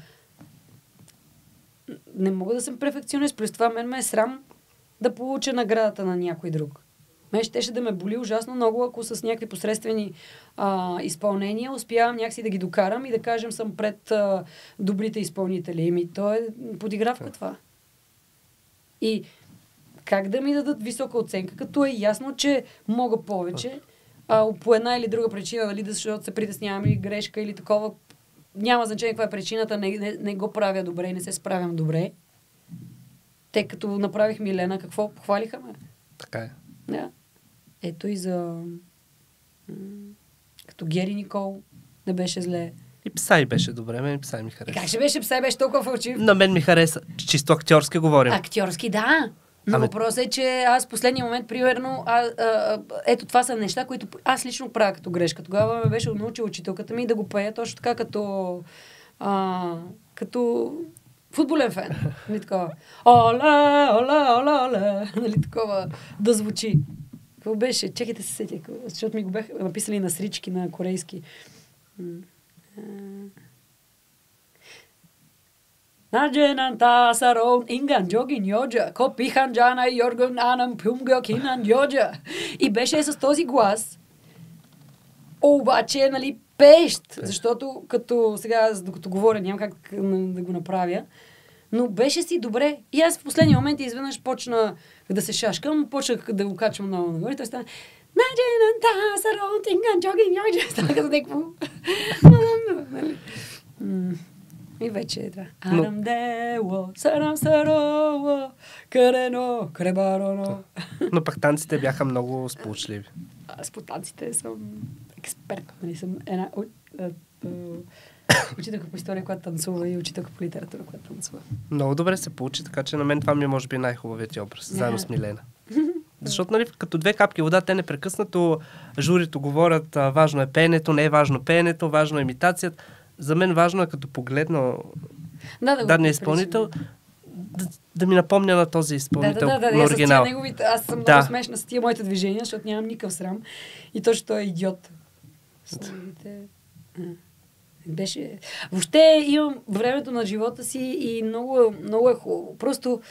не мога да съм перфекционист. Плюс това мен ме е срам да получа наградата на някой друг. Мен щеше да ме боли ужасно много, ако с някакви посредствени изпълнения успявам някакси да ги докарам и да кажем съм пред добрите изпълнители. То е подигравка това. И как да ми дадат висока оценка, като е ясно, че мога повече, по една или друга причина, нали, защото се притеснявам или грешка или такова, няма значение каква е причината, не го правя добре и не се справям добре. Те като направих Милена, какво похвалиха ме? Така е. Да. Ето и за... като Гери Никол не беше зле. И Псай беше добре, мен Псай ми хареса. Как ще беше Псай, беше толкова фалшив? На мен ми хареса. Чисто актьорски говорим. Актьорски, да. Но въпросът е, че аз в последния момент, примерно, ето това са неща, които аз лично правя като грешка. Тогава ме беше научила учителката ми да го пея точно така като футболен фен. Нали такова? Оле, оле, оле, оле. Нали такова да звучи. Какво беше? Чекайте се сетя, защото ми го бяха написали на срички, на корейски. 나제난다 사로운 인간적인 여자 커피 한 잔에 열근 아는 품격있는 여자. И беше с този глас. Обаче, нали, пещ. Защото като сега, докато говоря, няма как да го направя. Но беше си добре. И аз в последния момент изведнъж почна да се шашкам, почнах да го качвам много нагоре. Той стана 나제난다 사로운 인간적인 여자. Стана като някакво. И вече е това. Арамдело, сарамсарово, карено, кребароно. Но пък танците бяха много сполучливи. Аз по танците съм експерт. Нали, съм една учителка по история, която танцува и учителка по литература, която танцува. Много добре се получи, така че на мен това ми е може би най-хубавият образ, заедно с Милена. Защото, нали, като две капки вода, те непрекъснато журито говорят, важно е пеенето, не е важно пеенето, важно е имитацията. За мен важно е, като погледна даден изпълнител, да ми напомня на този изпълнител на оригинал. Аз съм много смешна с тия моите движения, защото нямам никакъв срам. И точно той е идиот. Беше... Въобще имам времето на живота си и много, много е хубаво. Просто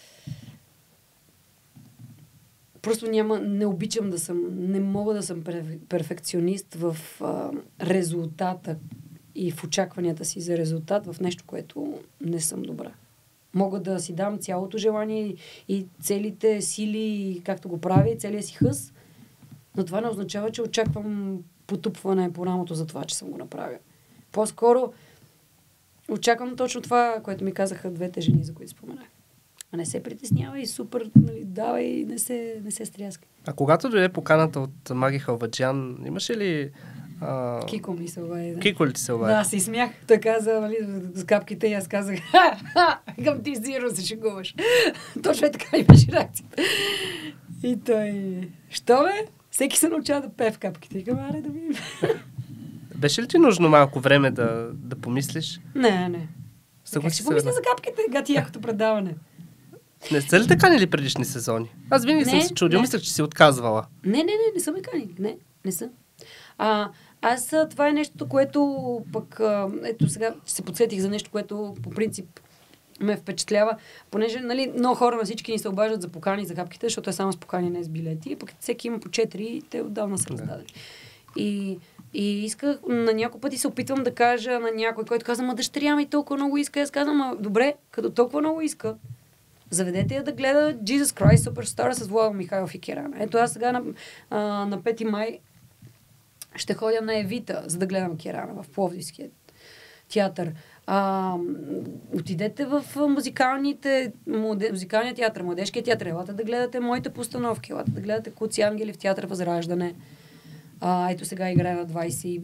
не обичам да съм, не мога да съм перфекционист в резултата и в очакванията си за резултат в нещо, което не съм добра. Мога да си дам цялото желание и целите сили, както го правя, и целия си хъс, но това не означава, че очаквам потупване по рамото за това, че съм го направил. По-скоро очаквам точно това, което ми казаха двете жени, за които споменах. А не се притеснява и супер, нали, давай и не се стряска. А когато дойде поканата от Маги Халваджиян, имаше ли... Кико ми се обади. Да. Кико ли ти се обади? Да, се смях. Той каза, нали, с капките и аз казах, към ти зиро се шегуваш. Точно е така и беше реакцията. И той, що бе? Всеки се научава да пее в капките. И към, аре да видим. Беше ли ти нужно малко време да помислиш? Не. Как ще помисля за капките? Гати якото предаване. Не са ли така ли предишни сезони? Аз винаги съм се чудил, мислех, че си отказвала. Не съм механик. Не съм. Това е нещо, което пък, ето сега се подсетих за нещо, което по принцип ме впечатлява, понеже, нали, много хора на всички ни се обаждат за покани за капките, защото е само с покани, не с билети, пък всеки има по 4 и те отдавна са раздадени. И И исках, на няколко пъти се опитвам да кажа на някой, който каза, ма дъщеря ми толкова много иска. Аз казвам, добре, като толкова много иска, заведете я да гледа Jesus Christ Superstar с Владо Михайлов и Керана. Ето аз сега на 5 май ще ходя на Евита, за да гледам Керана в Пловдивския театър. Отидете в музикалния театър, младежкия театър. Елате да гледате моите постановки. Елате да гледате Куци ангели в театър Възраждане. Ето сега играе на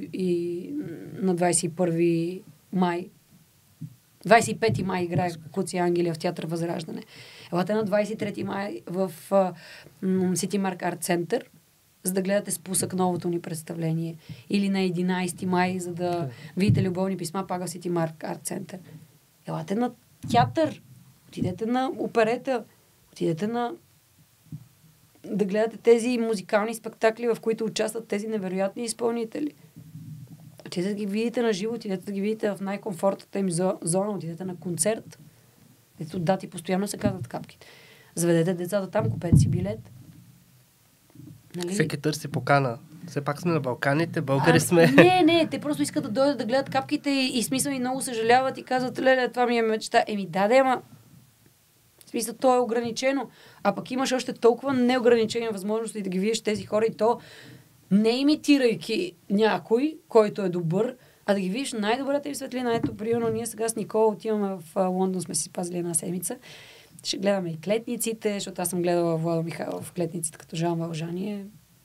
21 май. 25 май играе Куци ангели в театър Възраждане. Елате на 23 май в Сити Марк Арт Център, за да гледате Спусък, новото ни представление. Или на 11 май, за да видите Любовни писма, пак в Сити Марк Арт Център. Елате на театър, отидете на оперета, отидете да гледате тези музикални спектакли, в които участват тези невероятни изпълнители. Отидете да ги видите на живо, отидете да ги видите в най-комфортната им зона, отидете на концерт. Ето дати постоянно се казват капките. Заведете децата там, купете си билет. Нали? Всеки търси покана. Все пак сме на Балканите, българи сме. Не, те просто искат да дойдат да гледат капките и смисъл и много съжаляват и казват, леле, това ми е мечта. Ама в смисъл, то е ограничено. А пък имаш още толкова неограничени възможности да ги видиш тези хора и то не имитирайки някой, който е добър, а да ги видиш най-добрата им светлина. Ето, примерно, ние сега с Никола отиваме в Лондон, сме си пазили една седмица. Ще гледаме и Клетниците, защото аз съм гледала Владо Михайлов в Клетниците като Жан Вължан.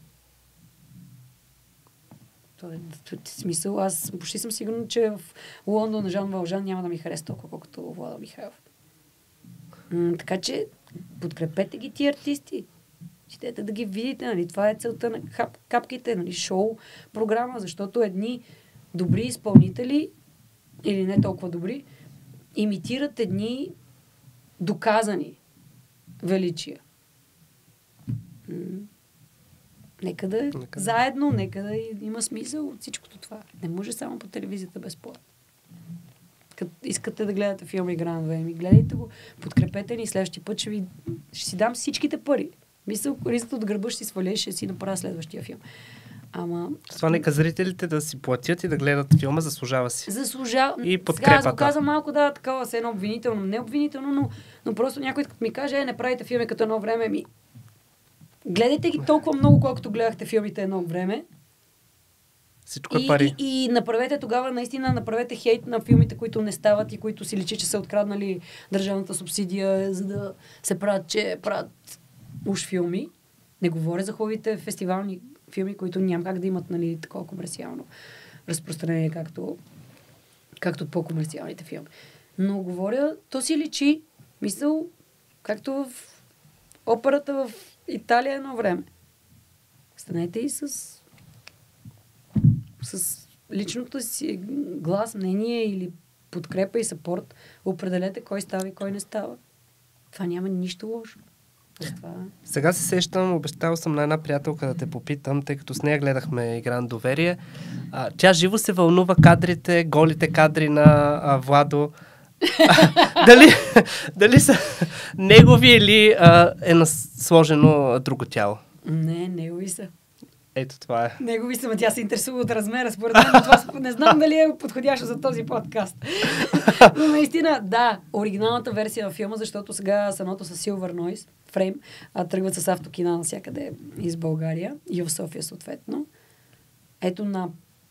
В смисъл, аз почти съм сигурна, че в Лондон на Жан Вължан няма да ми хареса толкова, колкото Владо Михайлов. Така че подкрепете ги тия артисти. Идете да ги видите, нали? Това е целта на капките, нали? Шоу, програма, защото едни добри изпълнители, или не толкова добри, имитират едни доказани величия. Нека да заедно, нека да има смисъл от всичкото това. Не може само по телевизията безплатно. Като искате да гледате филм Игра на две, гледайте го, подкрепете ни, следващия път ще си дам всичките пари. Мисля, ризата от гърба ще си сваля и ще си направя следващия филм. С това нека зрителите да си платят и да гледат филма, заслужава си. И подкрепата. Сега аз го казвам малко, такова се едно обвинително, не обвинително, но просто някой като ми каже, не правите филми като едно време, гледайте ги толкова много, колкото гледахте филмите едно време. Всичко е пари. И направете тогава, наистина, направете хейт на филмите, които не стават и които си личи, че са откраднали държавната субсидия, за да се правят уж филми. Не говоря за хубавите фестивални филми, които няма как да имат, нали, такова комерциално разпространение, както по-комерциалните филми. Но говоря, то си личи, мисъл, както в операта в Италия едно време. Станете и с личното си глас, мнение или подкрепа и съпорт, определете кой става и кой не става. Това няма нищо лошо. Това... Сега се сещам, обещал съм на една приятелка да те попитам, тъй като с нея гледахме Игра на доверие. Тя живо се вълнува кадрите, голите кадри на Владо. Дали са негови или е сложено друго тяло? Не, негови са. Ето това е. Негови са, тя се интересува от размера. Според мен това не знам дали е подходящо за този подкаст. Но наистина, да, оригиналната версия на филма, защото сега самото с Silver Noise, Frame, тръгват с автокина навсякъде из България и в София съответно. Ето на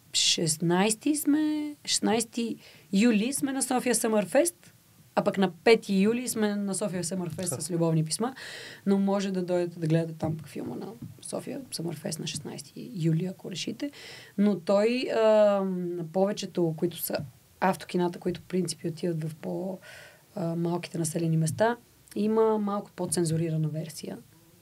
16 юли сме на София Summerfest, а пък на 5 юли сме на София Summerfest с Любовни писма, но може да дойдете да гледате там филма на София Summerfest на 16 юли, ако решите. Но той на повечето, които са автокината, които в принципи отиват в по-малките населени места, има малко по-цензурирана версия.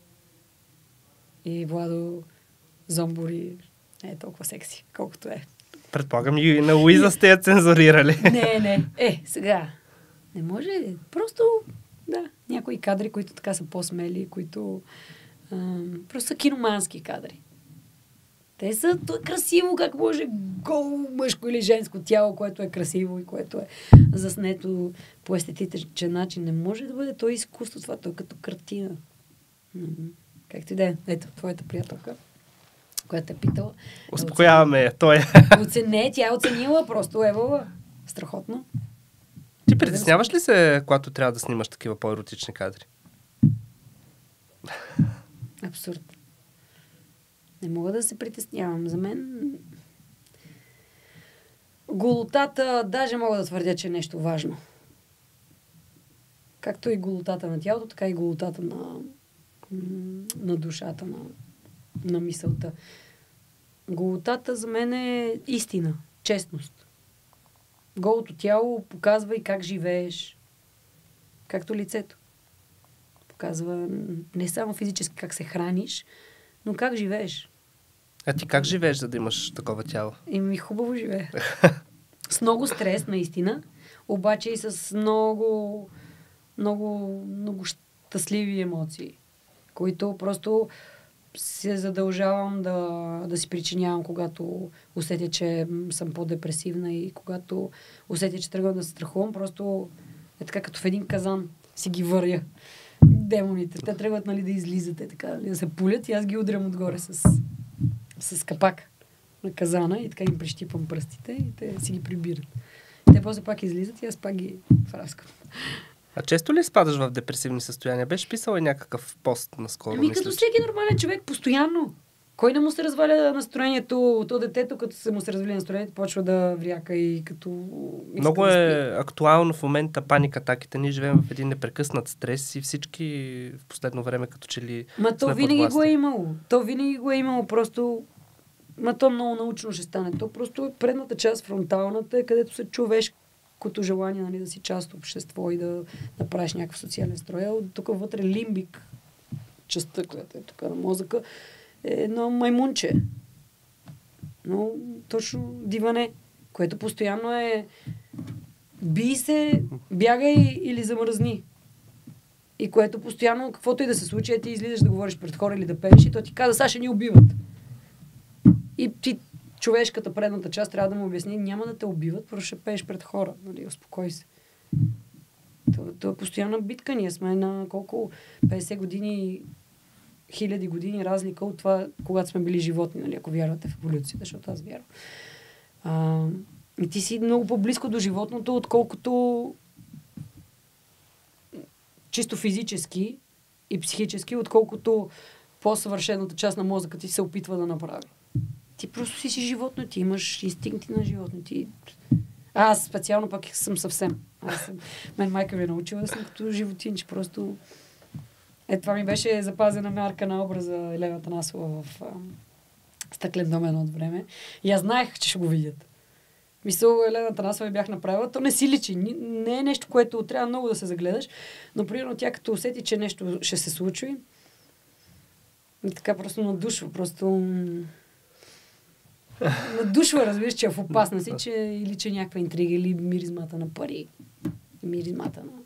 И Владо Зомбори не е толкова секси, колкото е. Предполагам и на Луиза сте я цензурирали. Не. Сега. Не може. Просто, да, някои кадри, които така са по-смели, които просто са киномански кадри. Те са красиво, как може голо мъжко или женско тяло, което е красиво и което е заснето по естетичен начин. Не може да бъде то изкуство, това то е като картина. Както и да е. Ето, твоята приятелка. която е питала. Успокояваме я, той е. Тя е оценила, просто евала. Страхотно. Ти притесняваш ли се, когато трябва да снимаш такива по-еротични кадри? Абсурд. Не мога да се притеснявам. За мен голотата, даже мога да твърдя, че е нещо важно. Както и голотата на тялото, така и голотата на душата, на мисълта. Голотата за мен е истина, честност. Голото тяло показва и как живееш. Както лицето. Показва не само физически как се храниш, но как живееш. А ти как живееш, за да имаш такова тяло? Ми хубаво живее. С много стрес, наистина. Обаче и с много щастливи емоции, които просто се задължавам да си причинявам, когато усетя, че съм по-депресивна и когато усетя, че тръгвам да се страхувам, просто е така като в един казан си ги въря демоните. Те тръгват, нали, да излизат, така, да се пулят и аз ги удрям отгоре с капак на казана и така им прищипвам пръстите и те си ги прибират. Те после пак излизат и аз пак ги фраскам. А често ли спадаш в депресивни състояния? Беше писала някакъв пост наскоро? Като всеки нормален човек, постоянно. Кой не му се разваля настроението? То детето, като се му се развали настроението, почва да вряка и като... Много е актуално в момента паникатаките. Ние живеем в един непрекъснат стрес и всички в последно време като че ли то винаги го е имало. То винаги го е имало, просто... то много научно ще стане. То просто предната част, фронталната, е където се човешкото желание, нали, да си част от общество и да правиш някакъв социален строй. Тук вътре лимбик, частта, която е тук на мозъка, е едно маймунче. Но точно диване, което постоянно е бий се, бягай или замръзни. И което постоянно, каквото и да се случи, ти излизаш да говориш пред хора или да пееш и то ти каза, Саша, ни убиват. И ти, човешката предната част, трябва да му обясни, няма да те убиват, просто ще пееш пред хора. Нали, успокой се. Това е постоянна битка. Ние сме на колко 50 години, хиляди години разлика от това, когато сме били животни, нали, ако вярвате в еволюцията, защото аз вярвам. И ти си много по-близко до животното, отколкото чисто физически и психически, отколкото по-съвършената част на мозъка ти се опитва да направи. Ти просто си животно, ти имаш инстинкти на животно. Аз специално пък съм съвсем. Мен майка ми е научила да съм като животин, че просто... Това ми беше запазена мярка на образа Елена Атанасова в Стъклен дом едно от време. И аз знаех, че ще го видят. Мисъл, Елена Атанасова бях направила. То не си личи. Не е нещо, което трябва много да се загледаш. Но, примерно, тя като усети, че нещо ще се случи, и така просто надушва. Просто... надушва, разбираш, че е в опасна си, че или че някаква интрига, или миризмата на пари. Миризмата на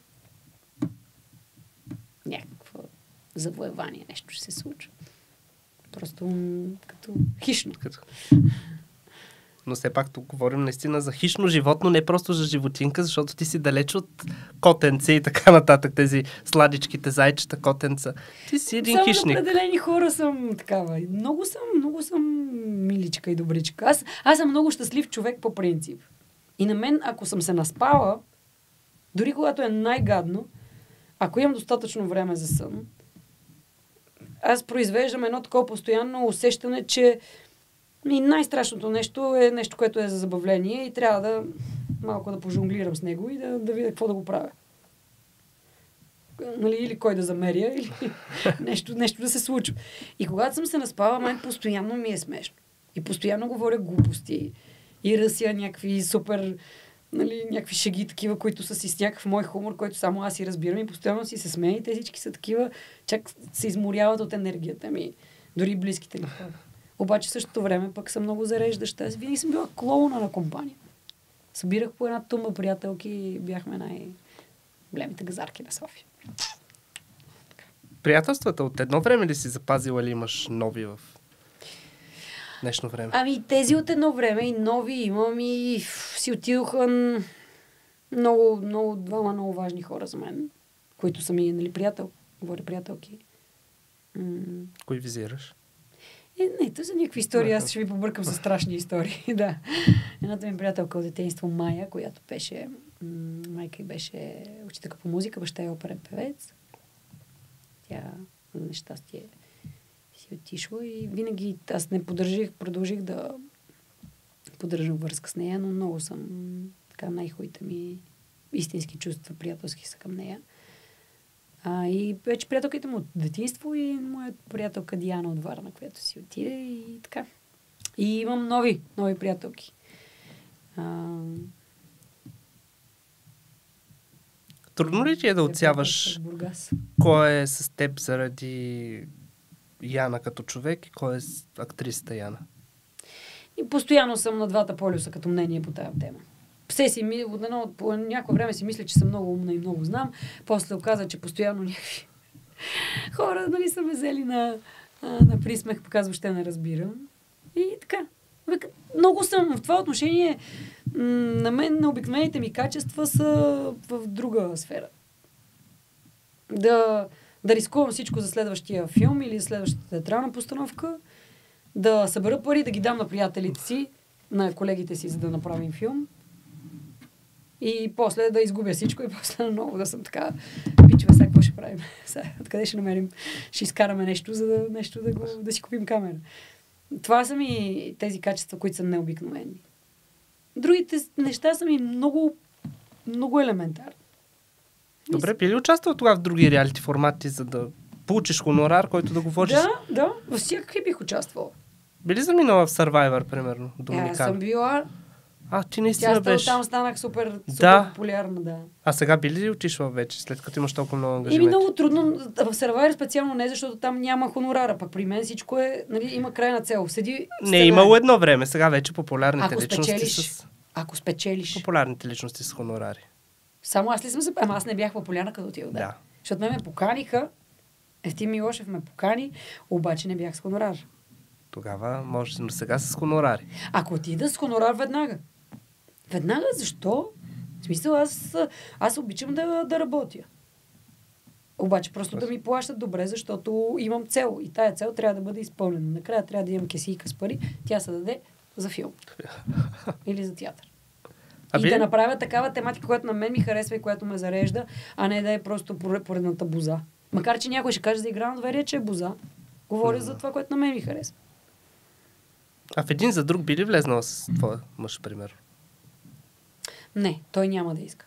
някакво завоевание, нещо ще се случва. Просто като хищно. Но все пак тук говорим наистина за хищно животно, не просто за животинка, защото ти си далеч от котенце и така нататък, тези сладичките зайчета, котенца. Ти си един само хищник. Само определени хора съм такава. Много съм миличка и добричка. Аз съм много щастлив човек по принцип. И на мен, ако съм се наспала, дори когато е най-гадно, ако имам достатъчно време за сън, аз произвеждам едно такова постоянно усещане, че и най-страшното нещо е нещо, което е за забавление и трябва да малко да пожонглирам с него и да видя какво да го правя. Нали, или кой да замеря, или нещо да се случва. И когато съм се наспала, мен постоянно ми е смешно. И постоянно говоря глупости. И ръся някакви супер, нали, някакви шеги такива, които са си с някакъв мой хумор, който само аз си разбирам и постоянно си се смея и те всички са такива, чак се изморяват от енергията ми. Дори близките ми хора. Обаче в същото време пък съм много зареждаща. Аз винаги съм била клоуна на компания. Събирах по една тумба приятелки и бяхме най-големите газарки на София. Приятелствата от едно време ли си запазила или имаш нови в днешно време? Ами тези от едно време и нови имам и си отидоха двама много важни хора за мен, които са ми, нали, говоря приятелки. Кой визираш? Не, това са някакви истории, аз ще ви побъркам със страшни истории. Да. Едната ми приятелка от детейство Майя, която беше, майка й беше учителка по музика, баща е оперен певец. Тя, за нещастие, си отишла и винаги аз не продължих да поддържам връзка с нея, но много съм така най-хубавите ми истински чувства, приятелски са към нея. И вече приятелките му от детинство и моят приятелка Диана от Варна, която си отиде и така. И имам нови приятелки. Трудно ли ти е да отсяваш кой е с теб заради Яна като човек и кой е с актрисата Яна? И постоянно съм на двата полюса като мнение по тази тема. По някое време си мисля, че съм много умна и много знам. После оказа, че постоянно някакви хора са ме взели на присмех, показва, въобще не разбирам. И така. Много съм в това отношение. На мен, на обикновените ми качества са в друга сфера. Да рискувам всичко за следващия филм или за следващата театрална постановка, да събера пари, да ги дам на приятелите си, на колегите си, за да направим филм. И после да изгубя всичко и после наново да съм така, пичове, сега какво ще правим? Откъде ще намерим? Ще изкараме нещо, за да си купим камера. Това са ми тези качества, които са необикновени. Другите неща са ми много, много елементарни. Добре, би ли участвал тогава в други реалити формати, за да получиш хонорар, който да го водиш? Да, във всякакви бих участвал. Би ли заминала в Survivor, примерно? Аз съм била. Ти наистина беше. Там станах супер популярна, да. А сега би ли отишла вече, след като имаш толкова много ангажименти? Много трудно. В Survivor специално не, защото там няма хонорара. Пък при мен всичко е, има крайна цел. Не е имало едно време. Сега вече популярните личности Ако спечелиш. Популярните личности с хонорари. Само аз ли съм аз не бях популярна като ти да. Защото ме поканиха. Евтим Милошев ме покани, обаче не бях с хонорар. Тогава може, но сега с хонорари. Ако отида с хонорар веднага. Веднага защо? В смисъл, аз обичам да работя. Обаче просто да ми плащат добре, защото имам цел. И тая цел трябва да бъде изпълнена. Накрая трябва да имам кесийка с пари. Тя се даде за филм. Или за театър. Да направя такава тематика, която на мен ми харесва и която ме зарежда, а не да е просто поредната боза. Макар, че някой ще каже за игра на доверие, че е боза. Говоря за това, което на мен ми харесва. А в един за друг би ли влезнала с твоя мъж, пример? Не, той няма да иска.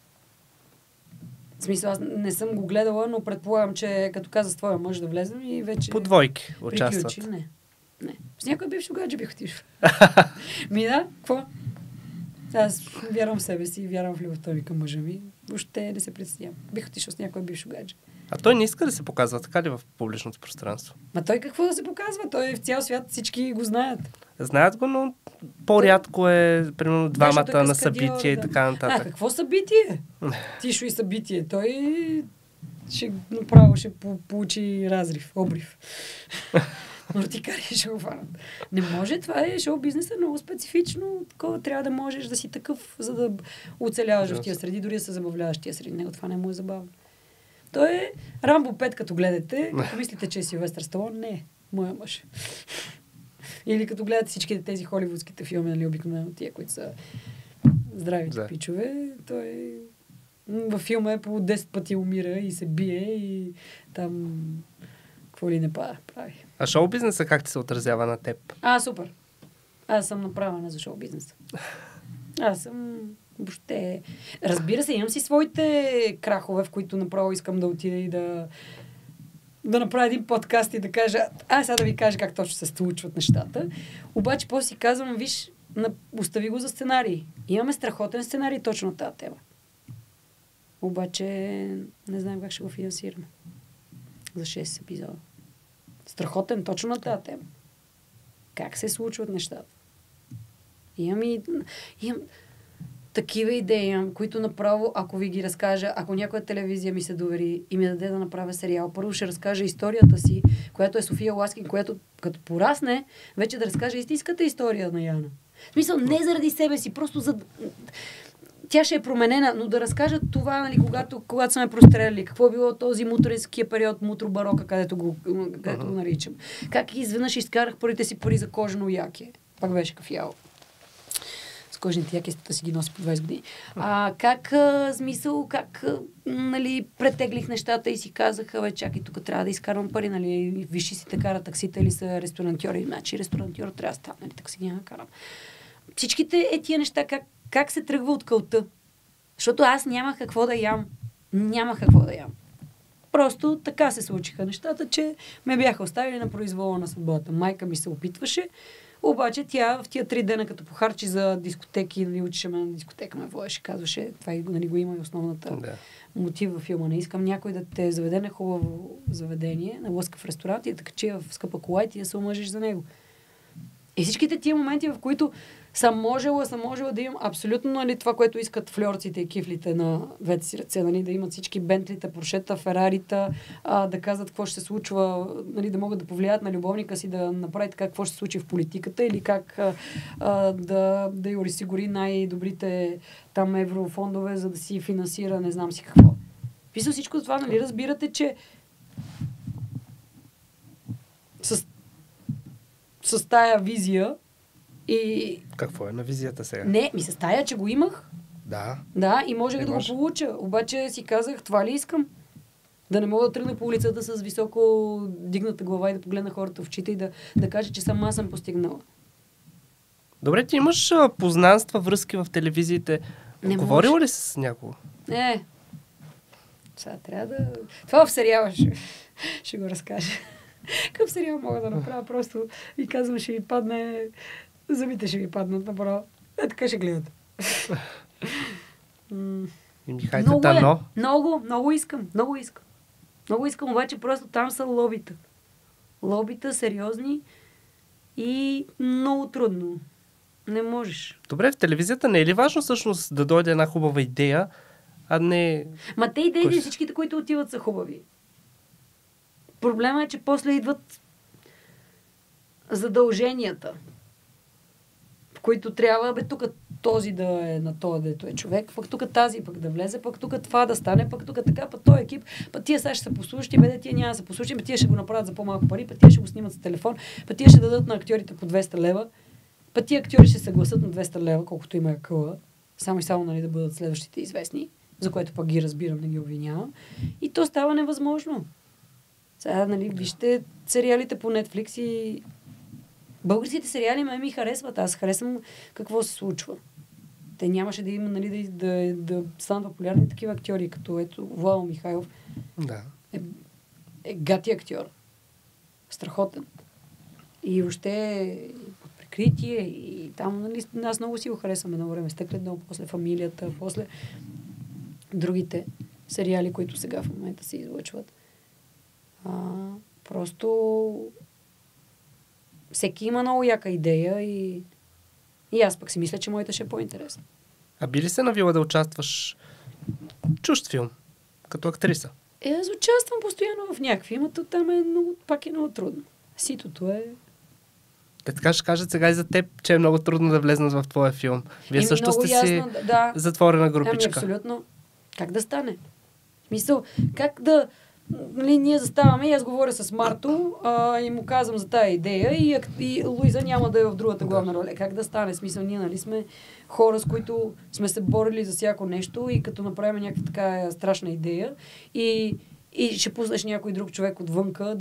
В смисъл, аз не съм го гледала, но предполагам, че като каза с твоя мъж да влезем и вече... По двойки участват. Не. С някой бивш гадже бих отишла. Какво? Аз вярвам в себе си и вярвам в любовта ми към мъжа ми. Въобще не се представям. Бих отишъл с някой бивш гадже. А той не иска да се показва, така ли, в публичното пространство? Той какво да се показва? Той в цял свят всички го знаят. Знаят го, но по-рядко е, примерно, двамата на събития и така нататък. Какво събитие? Тишо и събитие. Той направо ще получи разрив, обрив. Мортикари ще го фанат. Не може, това е шоу-бизнес, много специфично. Такова трябва да можеш да си такъв, за да оцеляваш в тия среди, дори да се забавляваш тия среди. Него това не му е забавно. Той е Рамбо 5, като гледате, като мислите, че е Силвестър Сталон, не, моя мъж. Или като гледате всичките тези холивудските филми, нали, обикновено тия, които са здравите пичове, той във филма е по 10 пъти умира и се бие и там какво ли не прави. А шоу-бизнеса как ти се отразява на теб? Супер. Аз съм направена за шоу-бизнеса. Аз съм въобще... Разбира се, имам си своите крахове, в които направо искам да отида и да направя един подкаст и да кажа, сега да ви кажа как точно се случват нещата. Обаче после си казвам, виж, остави го за сценарий. Имаме страхотен сценарий точно на тази тема. Обаче не знам как ще го финансираме. За 6 епизода. Страхотен точно на тази тема. Как се случват нещата. Имам такива идеи, които направо, ако ви ги разкажа, ако някоя телевизия ми се довери и ми даде да направя сериал, първо ще разкажа историята си, която е София Ласкин, която като порасне, вече да разкаже истинската история на Яна. В смисъл, не заради себе си, просто за... тя ще е променена, но да разкажат това, нали, когато са ме простреляли, какво е било този мутренския период, мутробарока, където го наричам. Как изведнъж изкарах първите си пари за кожено яке. Пак беше кафяло. С кожените якета си ги носи по 20 години. Как нали, претеглих нещата и си казаха, чакай, тук трябва да изкарвам пари, нали, виши си те кара таксита или са ресторантьори. Значи ресторантьор трябва да стане, нали, такси няма да карам. Всичките тия неща, как се тръгва от кълта? Защото аз нямах какво да ям. Нямах какво да ям. Просто така се случиха нещата, че ме бяха оставили на произвола на съдбата. Майка ми се опитваше, обаче тя в тия 3 дена, като похарчи за дискотеки, нали, учеше ме на дискотека, ме водеше, казваше, това нали, го има и основната мотив във филма. Не искам някой да те заведе на хубаво заведение, на лъскав ресторант и да качи в скъпа кола и ти да се омъжиш за него. И всичките тия моменти, в които съм можела да имам абсолютно, нали, това, което искат фльорците и кифлите на двете си ръце, нали, да имат всички бентлита, поршета, ферарита, да казват какво ще се случва, нали, да могат да повлият на любовника си, да направят какво ще се случи в политиката или как да й осигури най-добрите там еврофондове, за да си финансира не знам си какво. Писал всичко това, нали, разбирате, че с тая визия и... Какво е на визията сега? Не, с тая, че го имах. Да. Да, и можех да го получа. Обаче си казах, това ли искам? Да не мога да тръгна по улицата с високо дигната глава и да погледна хората в очите и да кажа, че сама съм постигнала. Добре, ти имаш познанства, връзки в телевизиите. Говорила ли с някого? Не. Сега трябва да... Това в сериала ще го разкажа. Какъв сериал мога да направя? Просто ви казвам, ще ви падне... Зъбите ще ви паднат направо. Така ще гледат. Много искам. Много искам, обаче просто там са лобита. Лобита сериозни и много трудно. Не можеш. Добре, в телевизията не е ли важно всъщност да дойде една хубава идея, а не... Ма те идеите, всичките, които отиват, са хубави. Проблема е, че после идват задълженията, в които трябва, тук този да е на този, дето е човек, пък тук тази пък да влезе, пък тук това да стане, пък тук така, пък този екип, пък тия сега ще се послушат, тия няма да се послушат, пък тия ще го направят за по-малко пари, пък тия ще го снимат с телефон, пък тия ще дадат на актьорите по 200 лева, пък тия актьори ще съгласат на 200 лева, колкото има къла, само и само, нали, да бъдат следващите известни, за което пък ги разбирам, не ги обвинявам. И то става невъзможно. Сега, нали, вижте сериалите по Netflix и българските сериали ми харесват. Аз харесвам какво се случва. Те нямаше да има, нали, да станат популярни такива актьори, като ето Владо Михайлов. Да. Е гати актьор. Страхотен. И въобще под прикритие и там, нали, аз много си го харесвам едно време. Стъклен дом, после Фамилията, после другите сериали, които сега в момента се излъчват. Просто всеки има много яка идея и аз пък си мисля, че моята ще е по-интересна. А би ли се навила да участваш чужд филм, като актриса? Аз участвам постоянно в някакви, но там пак е много трудно. Ситото е... Те така ще кажат сега и за теб, че е много трудно да влезнат в твоя филм. Вие също сте си затворена групичка. Абсолютно. Как да стане? В смисъл, как да... Нали, ние заставаме и аз говоря с Марто и му казвам за тая идея и Луиза няма да е в другата главна роля. Как да стане? В смисъл, ние, нали, сме хора, с които сме се борили за всяко нещо и като направим някаква така страшна идея и ще пуснеш някой друг човек отвънка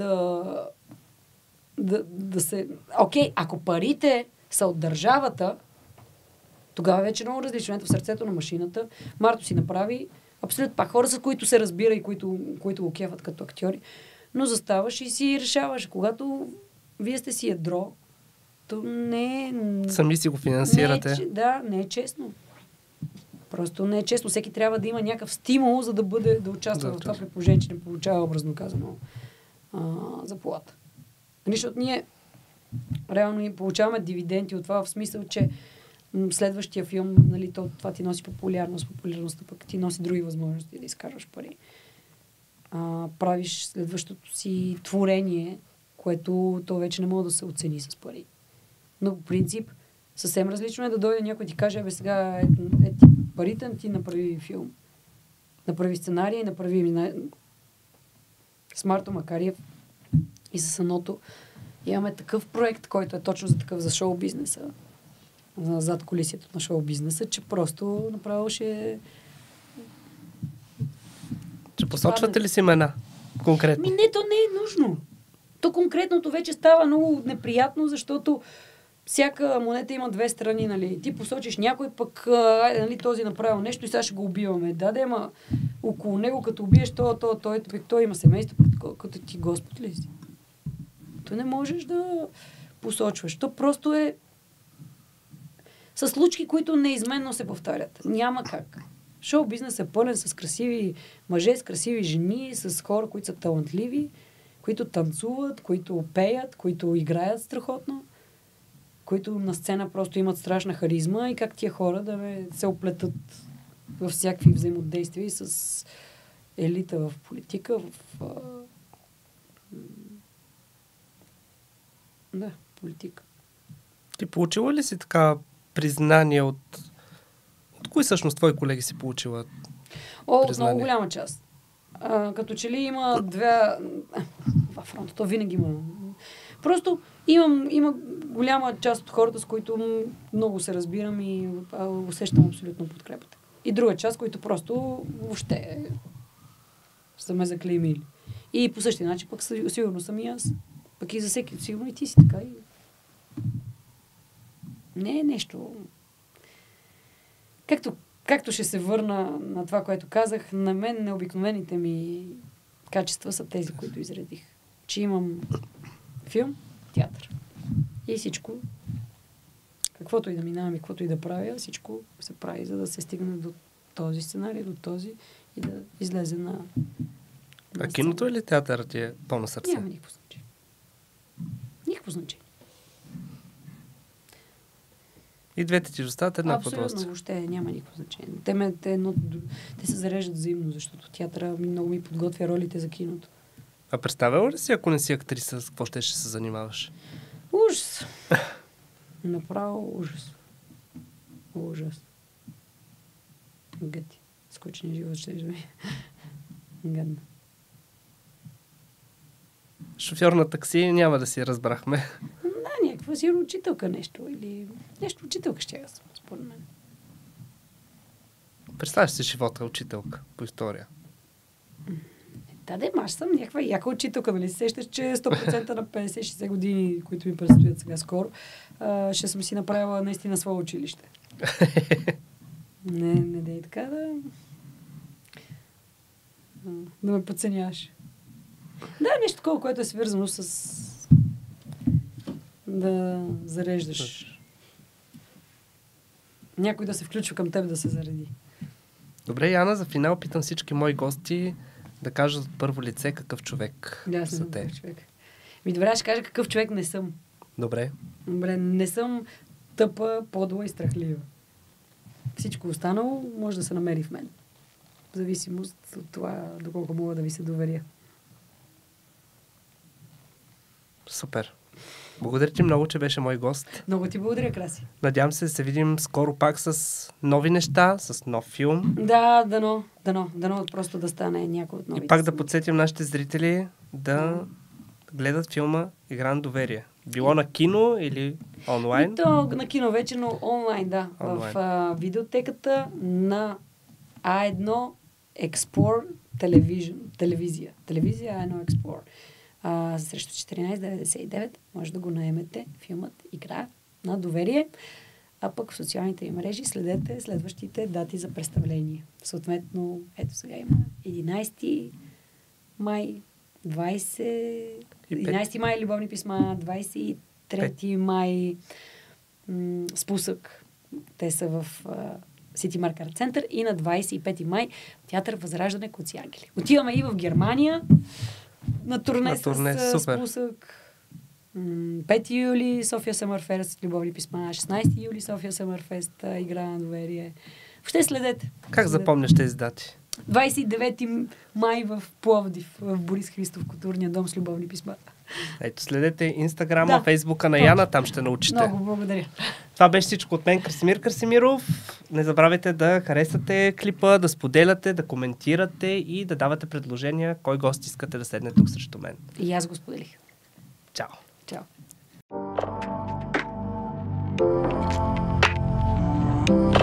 да се... Окей, ако парите са от държавата, тогава вече много различно. В сърцето на машината Марто си направи абсолютно пак хора, с които се разбира и които го кефат като актьори, но заставаш и си решаваш. Когато вие сте си ядро, то не е... Сами си го финансирате. Не е честно. Просто не е честно. Всеки трябва да има някакъв стимул, за да участва в това при положение, че не получава, образно казано, заплата. Защото ние реално получаваме дивиденти от това, в смисъл, че следващия филм, нали, това ти носи популярност, популярността пък ти носи други възможности да изкарваш пари. Правиш следващото си творение, което то вече не може да се оцени с пари. Но по принцип съвсем различно е да дойде някой и ти каже, сега парите, ти направи филм. Направи сценарий, направи с Марто Макариев и с Аното. Имаме такъв проект, който е точно за такъв, за шоу-бизнеса. Зад колисието на шоу-бизнеса, че просто направо ще... Че посочвате ли си имена? Конкретно? Не, то не е нужно. То конкретното вече става много неприятно, защото всяка монета има две страни, нали. Ти посочиш някой, пък нали, този направил нещо и сега ще го убиваме. Да, ама около него, като убиеш той има семейство, като ти Господ ли си? То не можеш да посочваш. То просто е с случки, които неизменно се повтарят. Няма как. Шоу-бизнес е пълен с красиви мъже, с красиви жени, с хора, които са талантливи, които танцуват, които пеят, които играят страхотно, които на сцена просто имат страшна харизма и как тия хора да се оплетат във всякакви взаимодействия с елита в политика, да, политика. Ти получила ли си така признание от кои всъщност твои колеги си получила От много голяма част. Като че ли има две... Във фронта, то винаги има. Просто има голяма част от хората, с които много се разбирам и усещам абсолютно подкрепата. И друга част, които просто въобще са ме заклеймили. И по същия начин пък сигурно съм и аз. Пък и за всеки, сигурно и ти си така. Не е нещо... Както ще се върна на това, което казах, на мен необикновените ми качества са тези, които изредих. Че имам филм, театър. И всичко, каквото и да минавам и каквото и да правя, всичко се прави, за да се стигне до този сценарий, до този и да излезе на А киното или театър ти е по-на сърце? Няма никакво значение. Никакво значение. И двете ти доставят еднакво удоволствие. Абсолютно, въобще няма никакво значение. Те се зареждат взаимно, защото театъра много ми подготвя ролите за киното. А представяла ли си, ако не си актриса, с какво ще се занимаваш? Ужас. Направо ужас. Ужас. Гъти. Скучния живот ще живее. Гадно. Шофьор на такси няма да си разбрахме. Да, някаква си учителка нещо. Или нещо учителка ще аз, според мен. Представяш си живота учителка по история. Да, аз съм някаква яка учителка, нали? Сещаш, че 100% на 50-60 години, които ми предстоят сега скоро, ще съм си направила наистина свое училище. Не дей така да ме подценяваш. Да, нещо такова, което е свързано с да зареждаш. Някой да се включва към теб да се зареди. Добре, Яна, за финал питам всички мои гости да кажат от първо лице какъв човек са те. Човек. Добре, ще кажа какъв човек не съм. Добре, не съм тъпа, подла и страхлива. Всичко останало може да се намери в мен. В зависимост от това, доколко мога да ви се доверя. Супер. Благодаря ти много, че беше мой гост. Много ти благодаря, Краси. Надявам се да се видим скоро пак с нови неща, с нов филм. Да, дано просто да стане някой от новите. И пак да подсетим нашите зрители да гледат филма Игра на доверие. Било на кино или онлайн? То на кино вече, но онлайн, да. Онлайн. В видеотеката на A1 Explore телевизия. Телевизия A1 Explore. Срещу 14,99 може да го наемете. Филмът Игра на доверие. А пък в социалните им мрежи следете следващите дати за представление. Съответно, ето сега има 11 май, 11 май любовни писма, 23 май спусък. Те са в City Market Center и на 25 май театър Възраждане Коци Ангели. Отиваме и в Германия на турне с спусък. 5 юли София Съмърфест, любовни писма. 16 юли София Съмърфест, Игра на доверие. Въобще следете. Как запомняш тези дати? 29 май в Пловдив, в Борис Христов, културния дом с любовни писма. Ето, следете Инстаграма, Фейсбука на Яна, там ще научите. Много благодаря. Това беше всичко от мен, Красимир Красимиров. Не забравяйте да харесате клипа, да споделяте, да коментирате и да давате предложения кой гост искате да седне тук срещу мен. И аз го споделих. Чао! Чао!